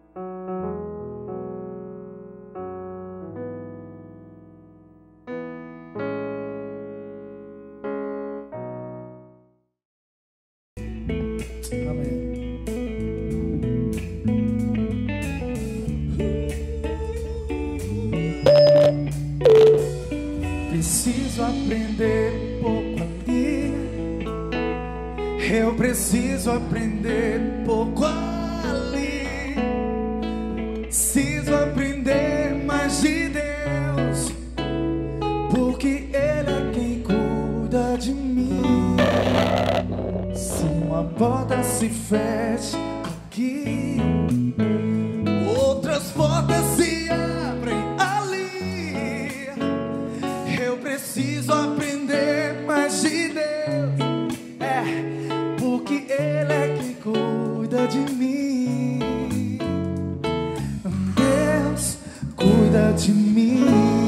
Preciso aprender um pouco ali. Eu preciso aprender um pouco ali. Preciso aprender mais de Deus, porque Ele é quem cuida de mim. Se uma porta se fecha aqui, outras portas se abrem ali. Eu preciso aprender mais de Deus, porque Ele é quem cuida de mim. Deus cuida de mim.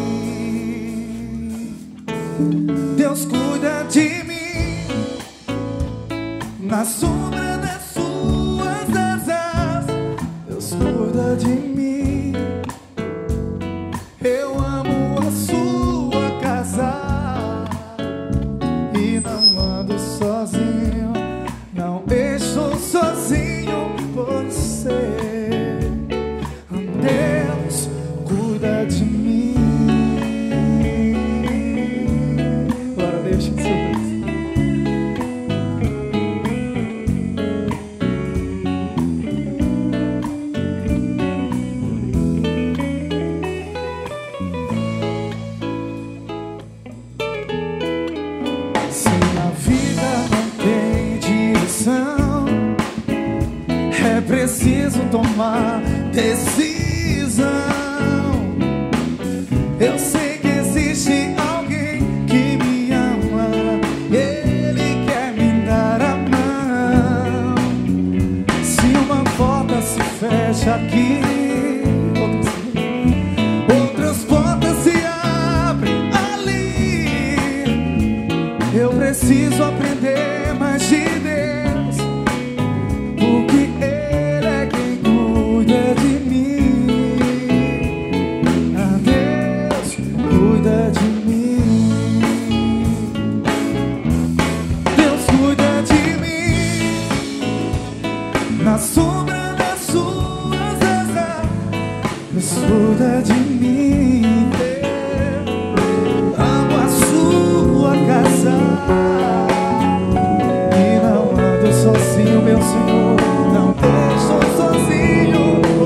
Deus cuida de mim. Na sombra das suas asas, Deus cuida de mim. Eu amo a sua casa e não ando sozinho, não estou sozinho por você. Deus cuida de mim. Agora deixa que seu preciso tomar decisão. Eu sei que existe alguém que me ama, Ele quer me dar a mão. Se uma porta se fecha aqui, outras portas se abrem ali. Eu preciso aprender mais de Deus, porque cuida de mim. Deus cuida de mim. Deus cuida de mim. Na sombra das suas asas, Deus cuida de mim. Amo a sua casa e não ando sozinho, meu Senhor. Não estou sozinho.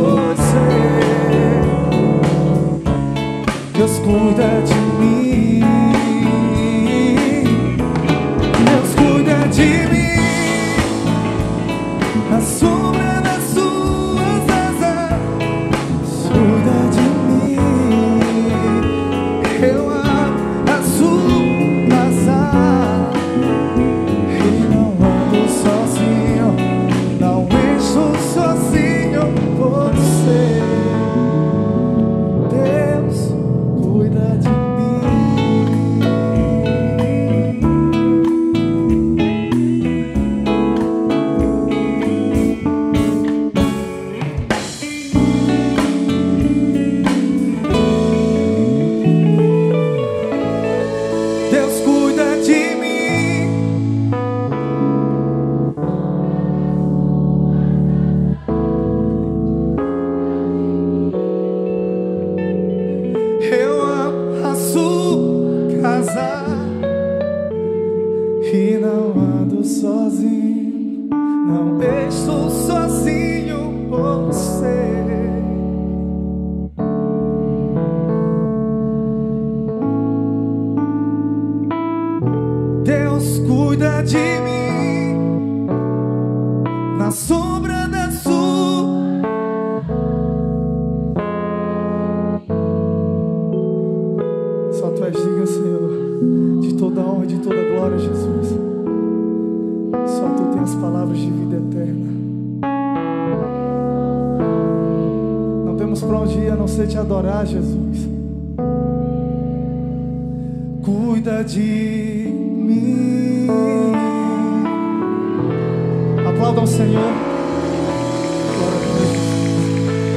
Deus cuida de mim. Deus cuida de mim. Na sombra das suas asas, Deus cuida de mim. Eu amo a sua casa e não ando sozinho, não estou sozinho por você. Deus cuida de mim. Deus cuida de mim. Eu amo a sua casa e não ando sozinho, não estou sozinho por você. Deus cuida de mim. Na sombra da sua. Só tu és digno, Senhor, de toda honra e de toda glória, Jesus. Só tu tens palavras de vida eterna. Não temos para onde ir a não ser te adorar, Jesus. Cuida de mim. Aplauda ao Senhor. Glória a Deus.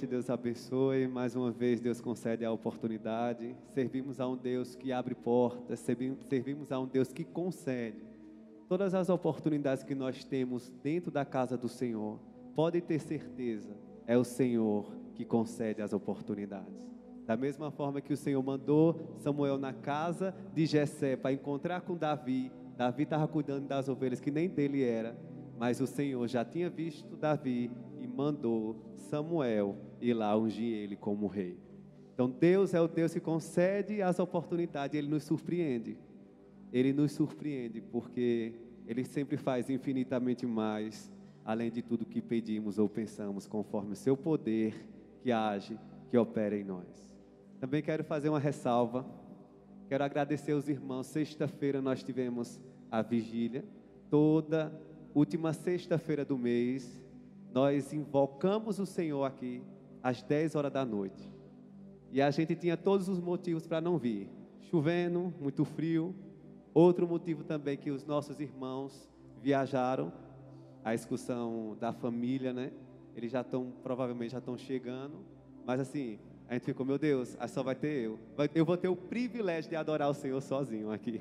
noite, Deus abençoe. Mais uma vez, Deus concede a oportunidade. Servimos a um Deus que abre portas, servimos a um Deus que concede. Todas as oportunidades que nós temos dentro da casa do Senhor, pode ter certeza, é o Senhor que concede as oportunidades. Da mesma forma que o Senhor mandou Samuel na casa de Jessé para encontrar com Davi. Davi estava cuidando das ovelhas que nem dele era, mas o Senhor já tinha visto Davi e mandou Samuel ir lá ungir ele como rei. Então Deus é o Deus que concede as oportunidades, Ele nos surpreende. Ele nos surpreende porque Ele sempre faz infinitamente mais, além de tudo que pedimos ou pensamos, conforme o seu poder que age, que opera em nós. Também quero fazer uma ressalva. Quero agradecer aos irmãos. Sexta-feira nós tivemos a vigília. Toda última sexta-feira do mês, nós invocamos o Senhor aqui às 10 horas da noite. E a gente tinha todos os motivos para não vir. Chovendo, muito frio. Outro motivo também que os nossos irmãos viajaram, a excursão da família, né? Eles provavelmente já estão chegando. Mas assim, a gente ficou, meu Deus, só vai ter eu. Eu vou ter o privilégio de adorar o Senhor sozinho aqui.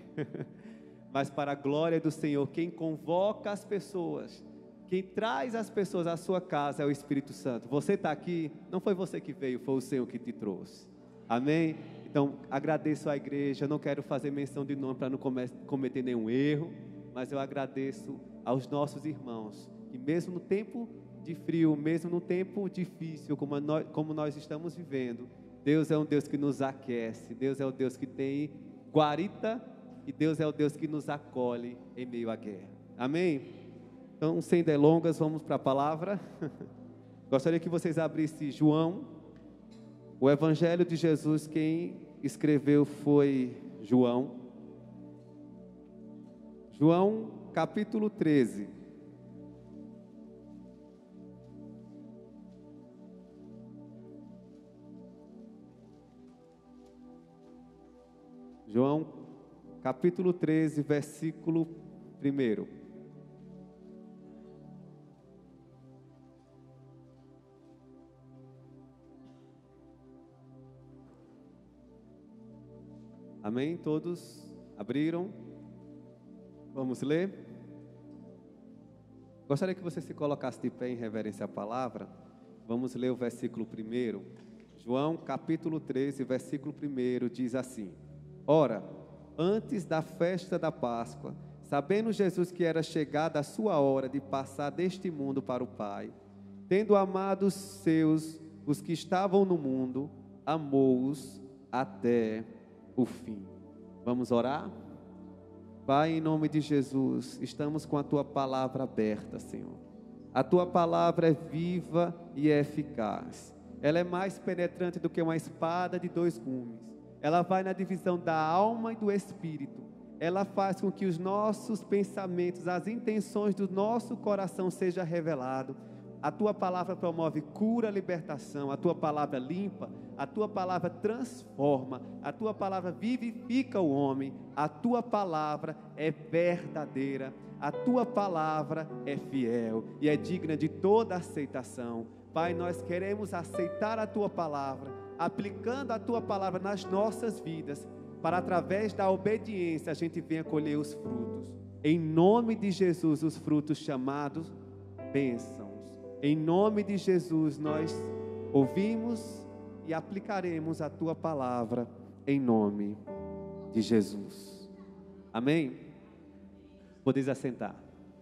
Mas para a glória do Senhor, quem convoca as pessoas, quem traz as pessoas à sua casa é o Espírito Santo. Você está aqui, não foi você que veio, foi o Senhor que te trouxe. Amém? Então, agradeço à igreja, não quero fazer menção de nome para não cometer nenhum erro, mas eu agradeço aos nossos irmãos, que mesmo no tempo de frio, mesmo no tempo difícil, como nós estamos vivendo, Deus é um Deus que nos aquece, Deus é o Deus que tem guarita, e Deus é o Deus que nos acolhe em meio à guerra. Amém? Então, sem delongas, vamos para a palavra. Gostaria que vocês abrissem João, o Evangelho de Jesus. Quem escreveu foi João. João, capítulo 13. João, capítulo 13, versículo 1. Amém? Todos abriram? Vamos ler? Gostaria que você se colocasse de pé em reverência à palavra. Vamos ler o versículo 1. João, capítulo 13, versículo 1, diz assim: Ora, antes da festa da Páscoa, sabendo Jesus que era chegada a sua hora de passar deste mundo para o Pai, tendo amado os seus, os que estavam no mundo, amou-os até o fim. Vamos orar? Pai, em nome de Jesus, estamos com a Tua palavra aberta, Senhor. A Tua palavra é viva e é eficaz. Ela é mais penetrante do que uma espada de 2 gumes. Ela vai na divisão da alma e do espírito. Ela faz com que os nossos pensamentos, as intenções do nosso coração sejam revelados. A Tua palavra promove cura, libertação. A Tua palavra limpa. A Tua palavra transforma. A Tua palavra vivifica o homem. A Tua palavra é verdadeira. A Tua palavra é fiel e é digna de toda aceitação. Pai, nós queremos aceitar a Tua palavra, aplicando a Tua palavra nas nossas vidas, para através da obediência a gente venha colher os frutos. Em nome de Jesus, os frutos chamados bênçãos. Em nome de Jesus, nós ouvimos e aplicaremos a Tua palavra em nome de Jesus. Amém? Podeis assentar.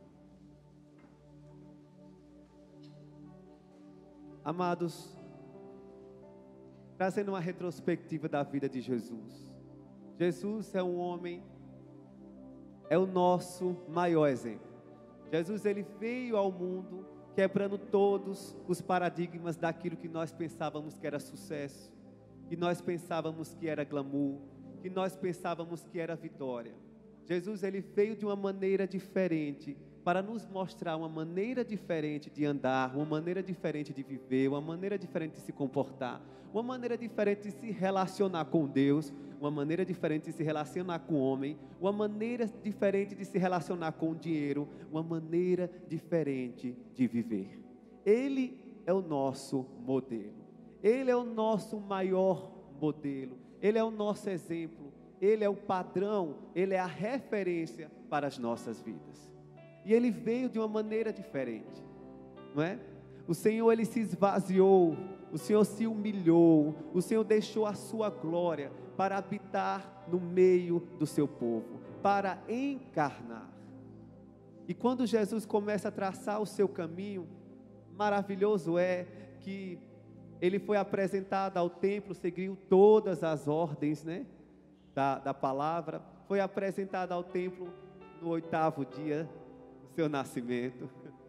Amados, trazendo uma retrospectiva da vida de Jesus. Jesus é um homem, é o nosso maior exemplo. Jesus, ele veio ao mundo quebrando todos os paradigmas daquilo que nós pensávamos que era sucesso, que nós pensávamos que era glamour, que nós pensávamos que era vitória. Jesus, ele veio de uma maneira diferente, para nos mostrar uma maneira diferente de andar, uma maneira diferente de viver, uma maneira diferente de se comportar, uma maneira diferente de se relacionar com Deus, uma maneira diferente de se relacionar com o homem, uma maneira diferente de se relacionar com o dinheiro, uma maneira diferente de viver. Ele é o nosso modelo. Ele é o nosso maior modelo, Ele é o nosso exemplo, Ele é o padrão, Ele é a referência para as nossas vidas. E Ele veio de uma maneira diferente, não é? O Senhor, Ele se esvaziou, o Senhor se humilhou, o Senhor deixou a sua glória para habitar no meio do seu povo, para encarnar. E quando Jesus começa a traçar o seu caminho, maravilhoso é que Ele foi apresentado ao templo, seguiu todas as ordens, né, da palavra, foi apresentado ao templo no 8º dia do seu nascimento.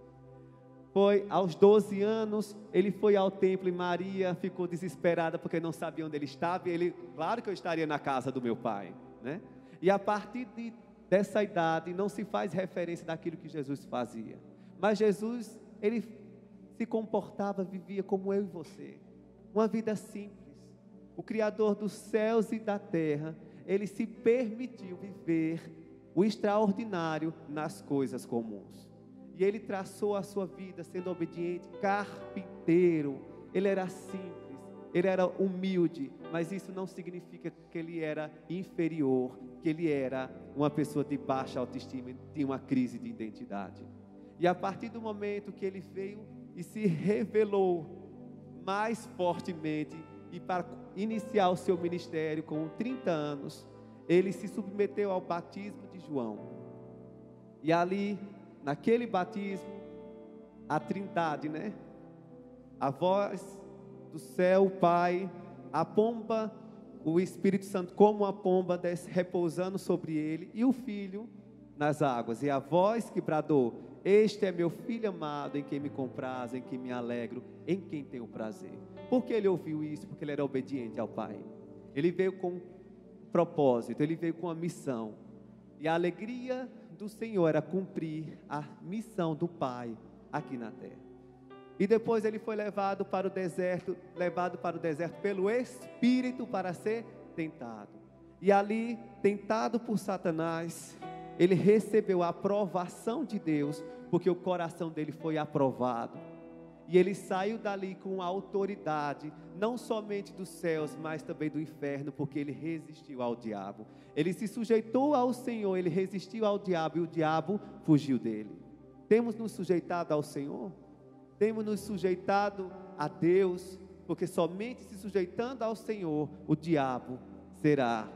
Foi aos 12 anos, Ele foi ao templo e Maria ficou desesperada porque não sabia onde Ele estava. E Ele, claro que eu estaria na casa do meu pai, né? E a partir dessa idade, não se faz referência daquilo que Jesus fazia. Mas Jesus, Ele se comportava, vivia como eu e você. Uma vida simples. O Criador dos céus e da terra, Ele se permitiu viver o extraordinário nas coisas comuns. E Ele traçou a sua vida sendo obediente, carpinteiro. Ele era simples, Ele era humilde, mas isso não significa que Ele era inferior, que Ele era uma pessoa de baixa autoestima, tinha uma crise de identidade. E a partir do momento que Ele veio e se revelou mais fortemente, e para iniciar o seu ministério com 30 anos, Ele se submeteu ao batismo de João. E ali, naquele batismo, a Trindade, né? A voz do céu, o Pai, a pomba, o Espírito Santo como a pomba repousando sobre ele, e o Filho nas águas, e a voz que bradou: este é meu Filho amado, em quem me comprazo, em quem me alegro, em quem tenho prazer. Por que ele ouviu isso? Porque ele era obediente ao Pai. Ele veio com um propósito, ele veio com uma missão, e a alegria do Senhor era cumprir a missão do Pai aqui na terra. E depois ele foi levado para o deserto pelo Espírito para ser tentado. E ali, tentado por Satanás, ele recebeu a aprovação de Deus, porque o coração dele foi aprovado. E ele saiu dali com autoridade, não somente dos céus, mas também do inferno, porque ele resistiu ao diabo. Ele se sujeitou ao Senhor, ele resistiu ao diabo, e o diabo fugiu dele. Temos nos sujeitado ao Senhor? Temos nos sujeitado a Deus? Porque somente se sujeitando ao Senhor, o diabo será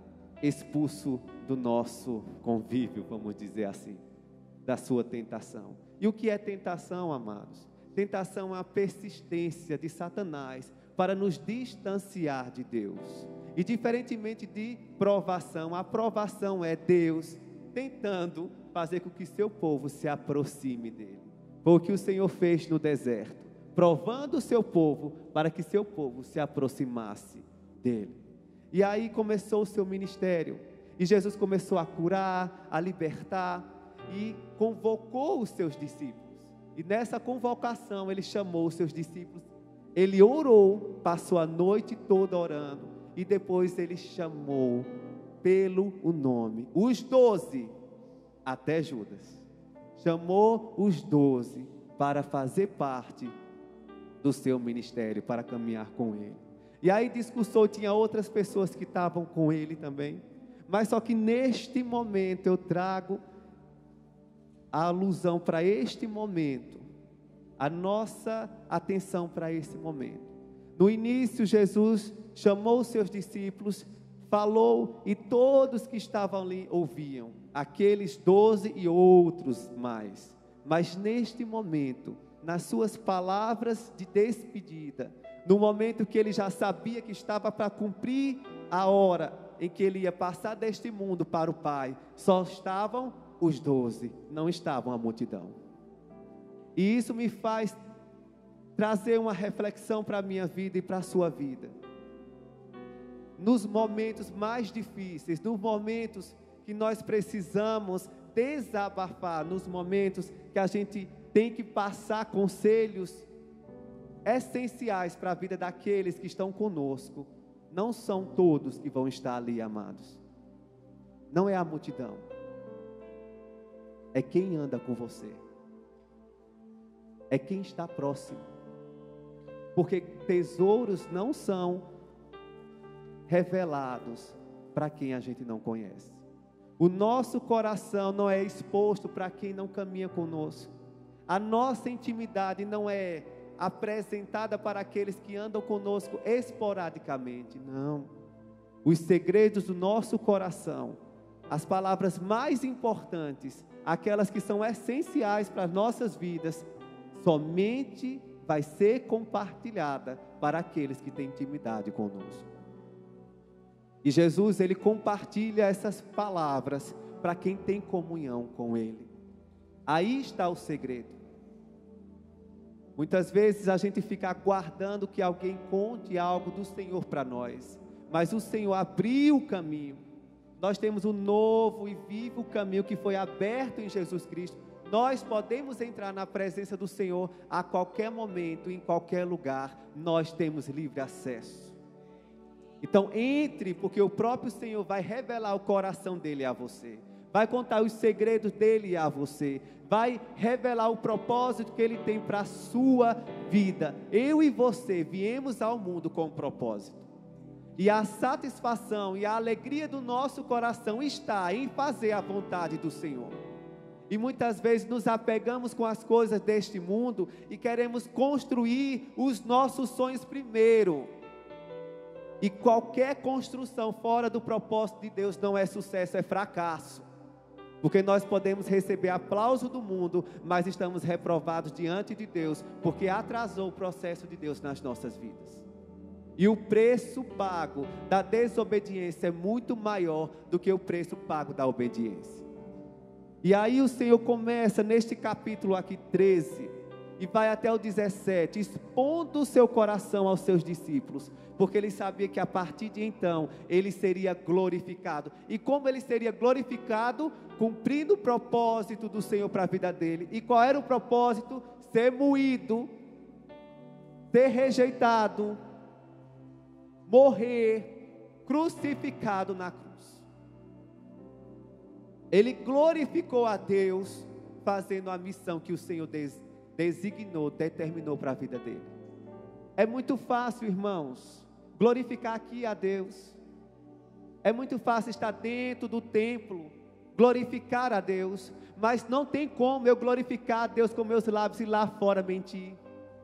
expulso do nosso convívio, vamos dizer assim, da sua tentação. E o que é tentação, amados? Tentação é a persistência de Satanás para nos distanciar de Deus. E diferentemente de provação, a provação é Deus tentando fazer com que seu povo se aproxime dele. Foi o que o Senhor fez no deserto, provando o seu povo para que seu povo se aproximasse dele. E aí começou o seu ministério, e Jesus começou a curar, a libertar, e convocou os seus discípulos. E nessa convocação ele chamou os seus discípulos, ele orou, passou a noite toda orando, e depois ele chamou pelo nome os 12, até Judas, chamou os 12 para fazer parte do seu ministério, para caminhar com ele. E aí discursou, tinha outras pessoas que estavam com ele também, mas só que neste momento eu trago a alusão para este momento, a nossa atenção para esse momento. No início, Jesus chamou os seus discípulos, falou, e todos que estavam ali ouviam, aqueles 12 e outros mais. Mas neste momento, nas suas palavras de despedida, no momento que ele já sabia que estava para cumprir a hora em que ele ia passar deste mundo para o Pai, só estavam os 12, não estavam a multidão. E isso me faz trazer uma reflexão para a minha vida e para a sua vida. Nos momentos mais difíceis, nos momentos que nós precisamos desabafar, nos momentos que a gente tem que passar conselhos essenciais para a vida daqueles que estão conosco, não são todos que vão estar ali, amados. Não é a multidão, é quem anda com você, é quem está próximo. Porque tesouros não são revelados para quem a gente não conhece. O nosso coração não é exposto para quem não caminha conosco. A nossa intimidade não é apresentada para aqueles que andam conosco esporadicamente. Não. Os segredos do nosso coração, as palavras mais importantes, aquelas que são essenciais para as nossas vidas, somente vai ser compartilhada para aqueles que têm intimidade conosco. E Jesus, Ele compartilha essas palavras para quem tem comunhão com Ele. Aí está o segredo. Muitas vezes a gente fica aguardando que alguém conte algo do Senhor para nós, mas o Senhor abriu o caminho. Nós temos um novo e vivo caminho que foi aberto em Jesus Cristo. Nós podemos entrar na presença do Senhor a qualquer momento, em qualquer lugar. Nós temos livre acesso. Então entre, porque o próprio Senhor vai revelar o coração dele a você, vai contar os segredos dele a você, vai revelar o propósito que ele tem para a sua vida. Eu e você viemos ao mundo com um propósito, e a satisfação e a alegria do nosso coração está em fazer a vontade do Senhor. E muitas vezes nos apegamos com as coisas deste mundo e queremos construir os nossos sonhos primeiro. E qualquer construção fora do propósito de Deus não é sucesso, é fracasso. Porque nós podemos receber aplauso do mundo, mas estamos reprovados diante de Deus, porque atrasou o processo de Deus nas nossas vidas. E o preço pago da desobediência é muito maior do que o preço pago da obediência. E aí o Senhor começa neste capítulo aqui 13, e vai até o 17, expondo o seu coração aos seus discípulos, porque ele sabia que a partir de então, ele seria glorificado. E como ele seria glorificado? Cumprindo o propósito do Senhor para a vida dele. E qual era o propósito? Ser moído, ser rejeitado, morrer, crucificado na cruz. Ele glorificou a Deus, fazendo a missão que o Senhor designou, determinou para a vida dele. É muito fácil, irmãos, glorificar aqui a Deus. É muito fácil estar dentro do templo, glorificar a Deus, mas não tem como eu glorificar a Deus com meus lábios e lá fora mentir.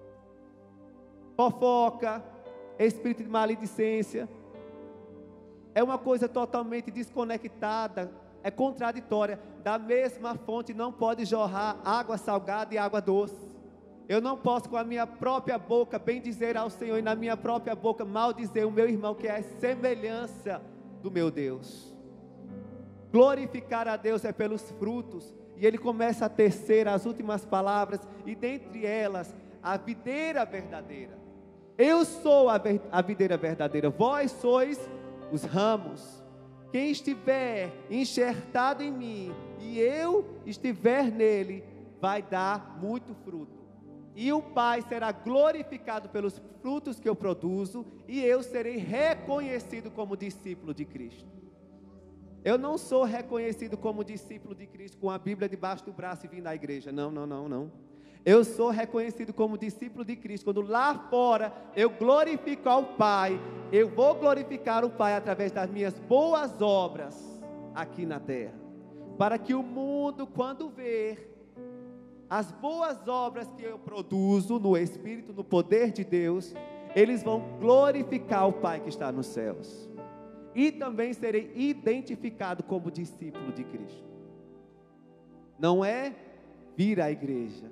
Fofoca, espírito de maledicência, é uma coisa totalmente desconectada, é contraditória. Da mesma fonte não pode jorrar água salgada e água doce. Eu não posso com a minha própria boca bendizer ao Senhor e na minha própria boca maldizer o meu irmão, que é a semelhança do meu Deus. Glorificar a Deus é pelos frutos. E ele começa a tecer as últimas palavras, e dentre elas, a videira verdadeira. Eu sou a videira verdadeira, vós sois os ramos. Quem estiver enxertado em mim e eu estiver nele, vai dar muito fruto. E o Pai será glorificado pelos frutos que eu produzo, e eu serei reconhecido como discípulo de Cristo. Eu não sou reconhecido como discípulo de Cristo com a Bíblia debaixo do braço e vindo à igreja. Não. Eu sou reconhecido como discípulo de Cristo quando lá fora eu glorifico ao Pai. Eu vou glorificar o Pai através das minhas boas obras aqui na terra, para que o mundo, quando ver as boas obras que eu produzo no Espírito, no poder de Deus, eles vão glorificar o Pai que está nos céus. E também serei identificado como discípulo de Cristo. Não é vir à igreja,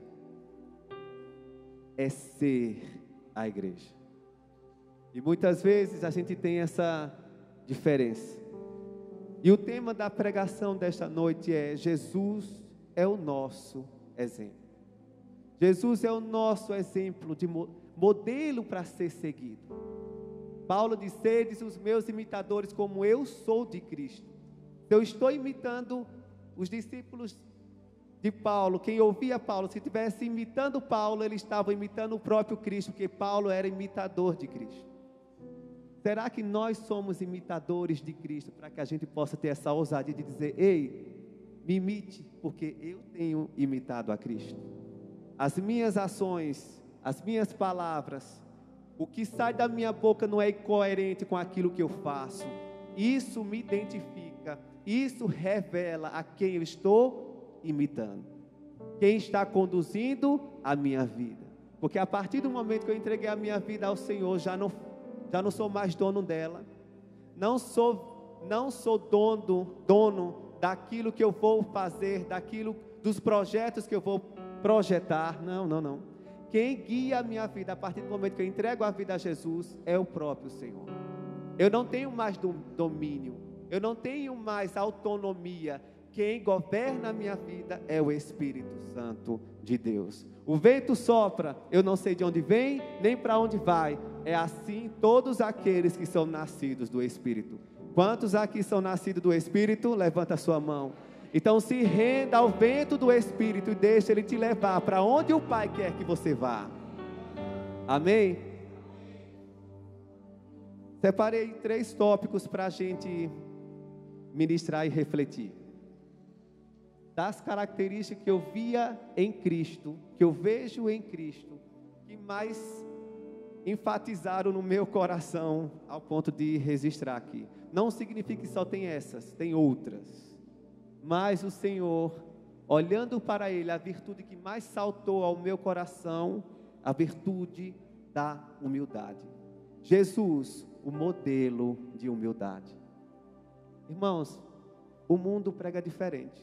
é ser a igreja. E muitas vezes a gente tem essa diferença. E o tema da pregação desta noite é: Jesus é o nosso exemplo. Jesus é o nosso exemplo de modelo para ser seguido. Paulo diz: sedes os meus imitadores como eu sou de Cristo. Eu estou imitando os discípulos de Paulo. Quem ouvia Paulo, se estivesse imitando Paulo, ele estava imitando o próprio Cristo, porque Paulo era imitador de Cristo. Será que nós somos imitadores de Cristo, para que a gente possa ter essa ousadia de dizer: ei, me imite, porque eu tenho imitado a Cristo? As minhas ações, as minhas palavras O que sai da minha boca não é incoerente com aquilo que eu faço. Isso me identifica, isso revela a quem eu estou imitando, quem está conduzindo a minha vida. Porque a partir do momento que eu entreguei a minha vida ao Senhor, já não sou mais dono dela, não sou dono daquilo que eu vou fazer, dos projetos que eu vou projetar. Não. Quem guia a minha vida a partir do momento que eu entrego a vida a Jesus é o próprio Senhor. Eu não tenho mais domínio, eu não tenho mais autonomia. Quem governa a minha vida é o Espírito Santo de Deus. O vento sopra, eu não sei de onde vem, nem para onde vai. É assim todos aqueles que são nascidos do Espírito. Quantos aqui são nascidos do Espírito? Levanta a sua mão. Então se renda ao vento do Espírito e deixa ele te levar para onde o Pai quer que você vá. Amém? Separei 3 tópicos para a gente ministrar e refletir. Das características que eu via em Cristo, que eu vejo em Cristo, que mais enfatizaram no meu coração ao ponto de registrar aqui. Não significa que só tem essas, tem outras. Mas o Senhor, olhando para Ele, a virtude que mais saltou ao meu coração, a virtude da humildade. Jesus, o modelo de humildade. Irmãos, o mundo prega diferente.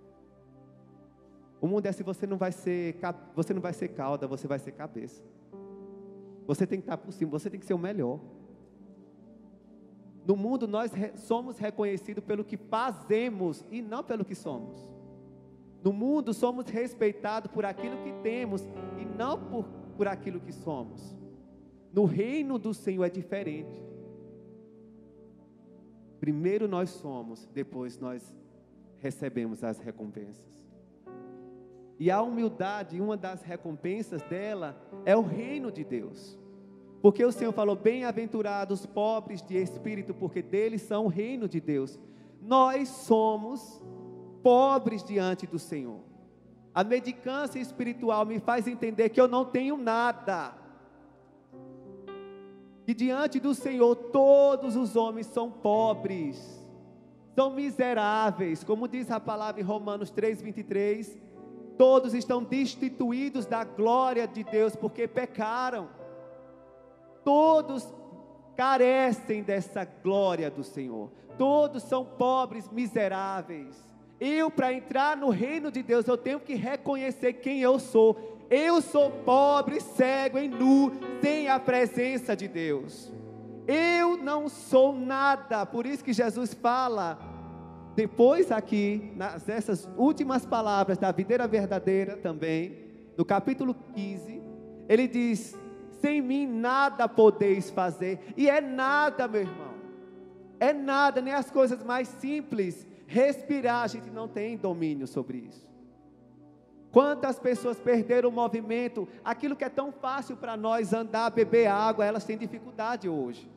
O mundo é assim, você não vai ser cauda, você vai ser cabeça. Você tem que estar por cima, você tem que ser o melhor. No mundo nós somos reconhecidos pelo que fazemos e não pelo que somos. No mundo somos respeitados por aquilo que temos e não por aquilo que somos. No reino do Senhor é diferente. Primeiro nós somos, depois nós recebemos as recompensas. E a humildade, uma das recompensas dela, é o reino de Deus. Porque o Senhor falou, bem-aventurados os pobres de espírito, porque deles são o reino de Deus. Nós somos pobres diante do Senhor. A mendicância espiritual me faz entender que eu não tenho nada. E diante do Senhor, todos os homens são pobres, são miseráveis, como diz a palavra em Romanos 3:23, todos estão destituídos da glória de Deus, porque pecaram, todos carecem dessa glória do Senhor, todos são pobres, miseráveis. Eu, para entrar no reino de Deus, eu tenho que reconhecer quem eu sou. Eu sou pobre, cego e nu, sem a presença de Deus. Eu não sou nada. Por isso que Jesus fala, depois aqui, nessas últimas palavras da videira verdadeira também, no capítulo 15, ele diz, sem mim nada podeis fazer. E é nada, meu irmão, é nada, nem as coisas mais simples. Respirar, a gente não tem domínio sobre isso. Quantas pessoas perderam o movimento? Aquilo que é tão fácil para nós, andar, beber água, elas têm dificuldade hoje.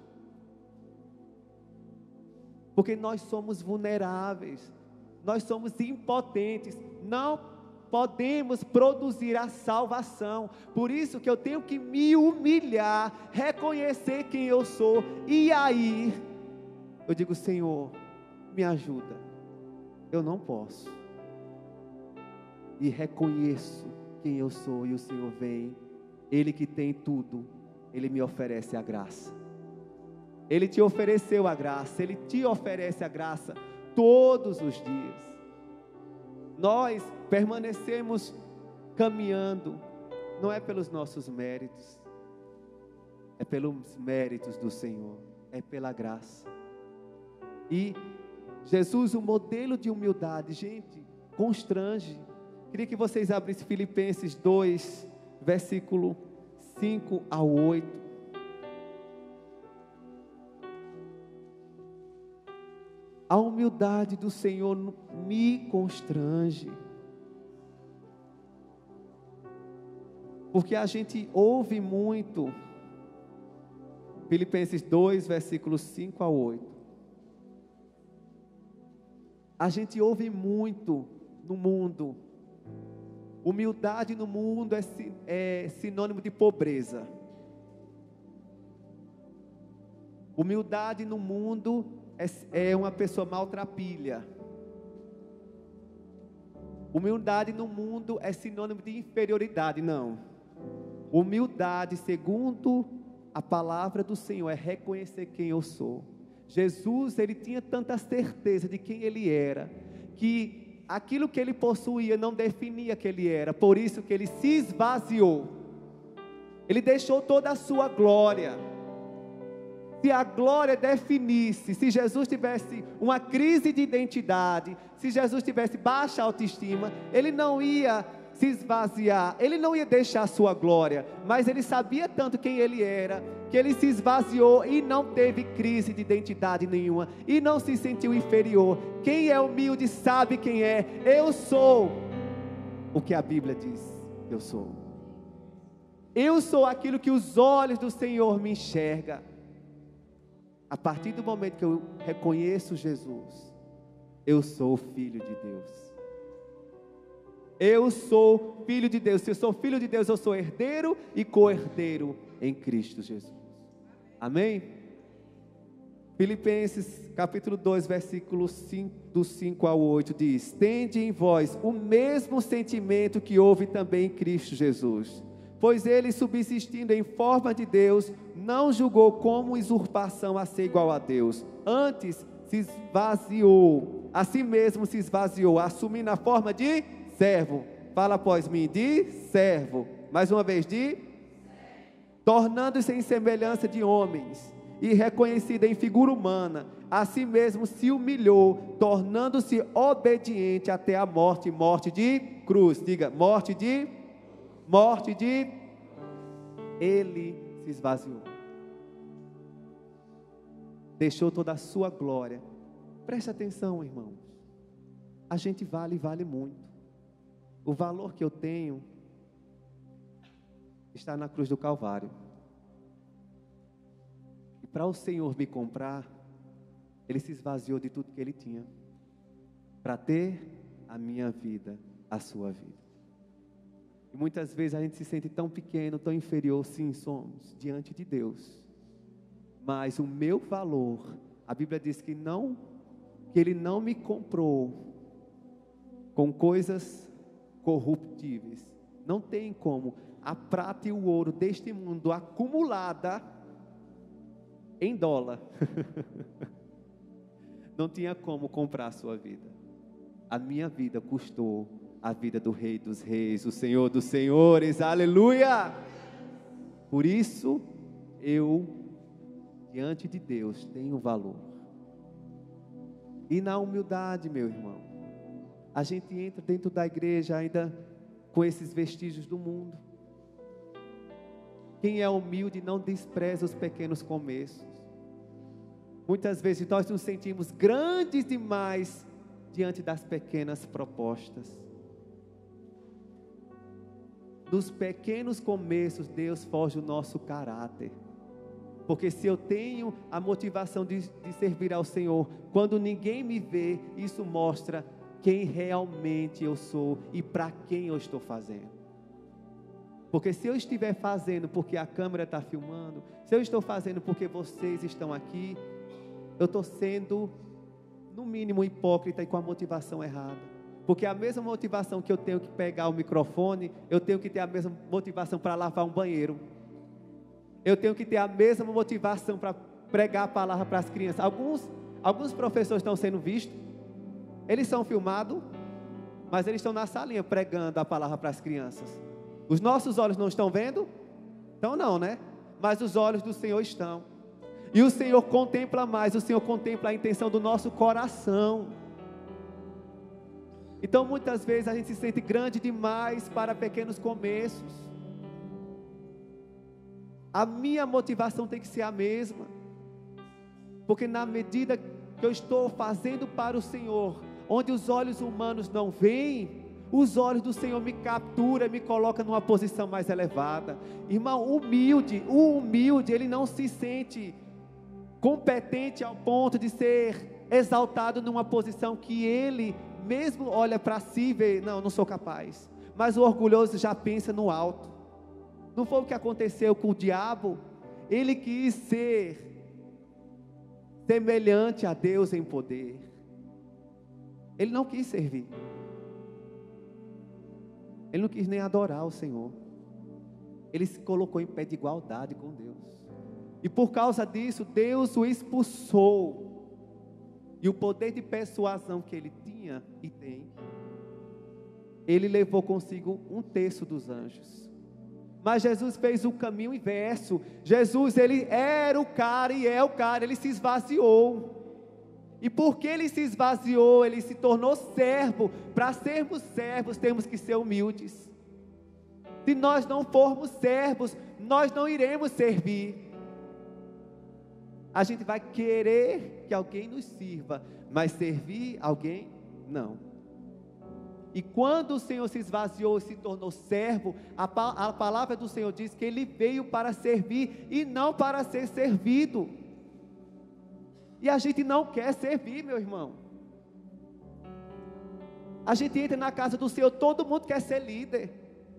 Porque nós somos vulneráveis, nós somos impotentes, não podemos produzir a salvação. Por isso que eu tenho que me humilhar, reconhecer quem eu sou, e aí eu digo, Senhor, me ajuda, eu não posso. E reconheço quem eu sou, e o Senhor vem, Ele que tem tudo, Ele me oferece a graça. Ele te ofereceu a graça, Ele te oferece a graça todos os dias. Nós permanecemos caminhando, não é pelos nossos méritos, é pelos méritos do Senhor, é pela graça. E Jesus, o modelo de humildade, gente, constrange. Queria que vocês abrissem Filipenses 2, versículo 5 ao 8. A humildade do Senhor me constrange. Porque a gente ouve muito, Filipenses 2, versículos 5 a 8. A gente ouve muito no mundo. Humildade no mundo é sinônimo de pobreza. Humildade no mundo é uma pessoa maltrapilha. Humildade no mundo é sinônimo de inferioridade, não. Humildade, segundo a palavra do Senhor, é reconhecer quem eu sou. Jesus, ele tinha tanta certeza de quem ele era, que aquilo que ele possuía não definia quem ele era, por isso que ele se esvaziou. Ele deixou toda a sua glória. Se a glória definisse, se Jesus tivesse uma crise de identidade, se Jesus tivesse baixa autoestima, ele não ia se esvaziar, ele não ia deixar a sua glória, mas ele sabia tanto quem ele era, que ele se esvaziou e não teve crise de identidade nenhuma, e não se sentiu inferior. Quem é humilde sabe quem é. Eu sou o que a Bíblia diz, eu sou. Eu sou aquilo que os olhos do Senhor me enxergam. A partir do momento que eu reconheço Jesus, eu sou filho de Deus. Eu sou filho de Deus. Se eu sou filho de Deus, eu sou herdeiro e co-herdeiro em Cristo Jesus. Amém? Filipenses capítulo 2, versículos 5, do 5 ao 8 diz: tende em vós o mesmo sentimento que houve também em Cristo Jesus. Pois ele, subsistindo em forma de Deus, não julgou como usurpação a ser igual a Deus. Antes se esvaziou, a si mesmo se esvaziou, assumindo a forma de servo. Fala após mim, de servo. Mais uma vez, de tornando-se em semelhança de homens, e reconhecido em figura humana, a si mesmo se humilhou, tornando-se obediente até a morte, morte de cruz. Diga, morte de ele se esvaziou, deixou toda a sua glória. Preste atenção, irmãos, a gente vale muito. O valor que eu tenho está na cruz do Calvário, e para o Senhor me comprar, ele se esvaziou de tudo que ele tinha, para ter a minha vida, a sua vida. E muitas vezes a gente se sente tão pequeno, tão inferior. Sim, somos diante de Deus, mas o meu valor, a Bíblia diz que ele não me comprou com coisas corruptíveis. Não tem como a prata e o ouro deste mundo acumulada em dólar não tinha como comprar a sua vida. A minha vida custou a vida do Rei dos Reis, o Senhor dos Senhores, aleluia! Por isso, eu, diante de Deus, tenho valor. E na humildade, meu irmão, a gente entra dentro da igreja ainda com esses vestígios do mundo. Quem é humilde não despreza os pequenos começos. Muitas vezes nós nos sentimos grandes demais diante das pequenas propostas. Nos pequenos começos, Deus forja o nosso caráter. Porque se eu tenho a motivação de servir ao Senhor, quando ninguém me vê, isso mostra quem realmente eu sou e para quem eu estou fazendo. Porque se eu estiver fazendo porque a câmera está filmando, se eu estou fazendo porque vocês estão aqui, eu estou sendo, no mínimo, hipócrita e com a motivação errada. Porque a mesma motivação que eu tenho que pegar o microfone, eu tenho que ter a mesma motivação para lavar um banheiro. Eu tenho que ter a mesma motivação para pregar a palavra para as crianças. Alguns professores estão sendo vistos, eles são filmados, mas eles estão na salinha pregando a palavra para as crianças. Os nossos olhos não estão vendo? Então não, né? Mas os olhos do Senhor estão. E o Senhor contempla mais, o Senhor contempla a intenção do nosso coração. Então muitas vezes a gente se sente grande demais para pequenos começos. A minha motivação tem que ser a mesma. Porque na medida que eu estou fazendo para o Senhor, onde os olhos humanos não veem, os olhos do Senhor me capturam e me colocam numa posição mais elevada. Irmão, o humilde, ele não se sente competente ao ponto de ser exaltado numa posição que ele mesmo olha para si e vê, não sou capaz. Mas o orgulhoso já pensa no alto. Não foi o que aconteceu com o diabo? Ele quis ser semelhante a Deus em poder. Ele não quis servir. Ele não quis nem adorar o Senhor. Ele se colocou em pé de igualdade com Deus. E por causa disso, Deus o expulsou. E o poder de persuasão que ele tinha e tem, ele levou consigo 1/3 dos anjos. Mas Jesus fez o caminho inverso. Jesus, ele era o cara e é o cara, ele se esvaziou. E porque ele se esvaziou, ele se tornou servo. Para sermos servos, temos que ser humildes. Se nós não formos servos, nós não iremos servir. A gente vai querer que alguém nos sirva, mas servir alguém, não. E quando o Senhor se esvaziou e se tornou servo, a palavra do Senhor diz que ele veio para servir e não para ser servido. E a gente não quer servir, meu irmão. A gente entra na casa do Senhor, todo mundo quer ser líder.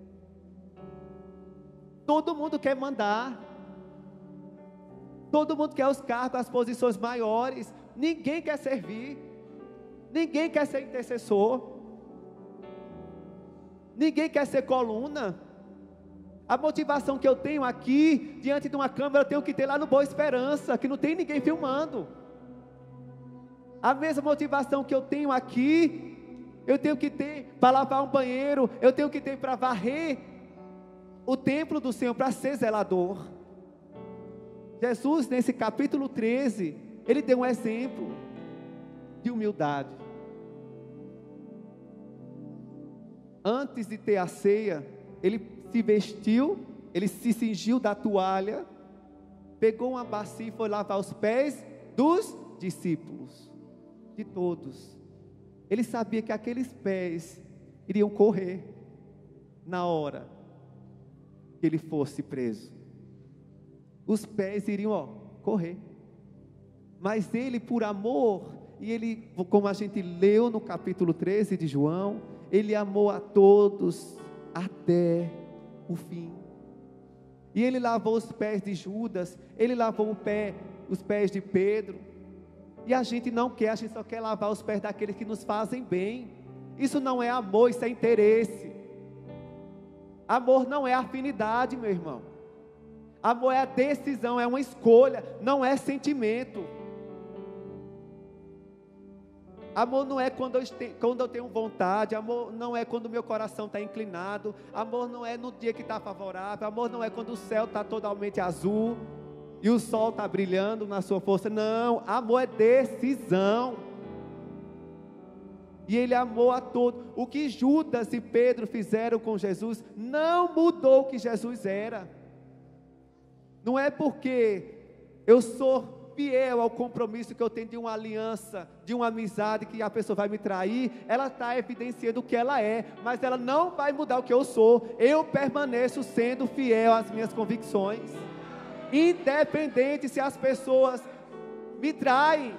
Todo mundo quer mandar. Todo mundo quer os cargos, as posições maiores. Ninguém quer servir. Ninguém quer ser intercessor. Ninguém quer ser coluna. A motivação que eu tenho aqui, diante de uma câmera, eu tenho que ter lá no Boa Esperança, que não tem ninguém filmando. A mesma motivação que eu tenho aqui, eu tenho que ter para lavar um banheiro, eu tenho que ter para varrer o templo do Senhor, para ser zelador. Jesus, nesse capítulo 13, ele deu um exemplo de humildade. Antes de ter a ceia, ele se vestiu, ele se cingiu da toalha, pegou uma bacia e foi lavar os pés dos discípulos, de todos. Ele sabia que aqueles pés iriam correr na hora que ele fosse preso. Os pés iriam correr. Mas ele, por amor, e ele, como a gente leu no capítulo 13 de João, ele amou a todos até o fim. E ele lavou os pés de Judas, ele lavou os pés de Pedro. E a gente não quer, a gente só quer lavar os pés daqueles que nos fazem bem. Isso não é amor, isso é interesse. Amor não é afinidade, meu irmão. Amor é a decisão, é uma escolha, não é sentimento. Amor não é quando eu tenho vontade, amor não é quando o meu coração está inclinado, amor não é no dia que está favorável, amor não é quando o céu está totalmente azul e o sol está brilhando na sua força. Não, amor é decisão. E ele amou a todos. O que Judas e Pedro fizeram com Jesus não mudou o que Jesus era. Não é porque eu sou fiel ao compromisso que eu tenho de uma aliança, de uma amizade, que a pessoa vai me trair, ela está evidenciando o que ela é, mas ela não vai mudar o que eu sou. Eu permaneço sendo fiel às minhas convicções, independente se as pessoas me traem.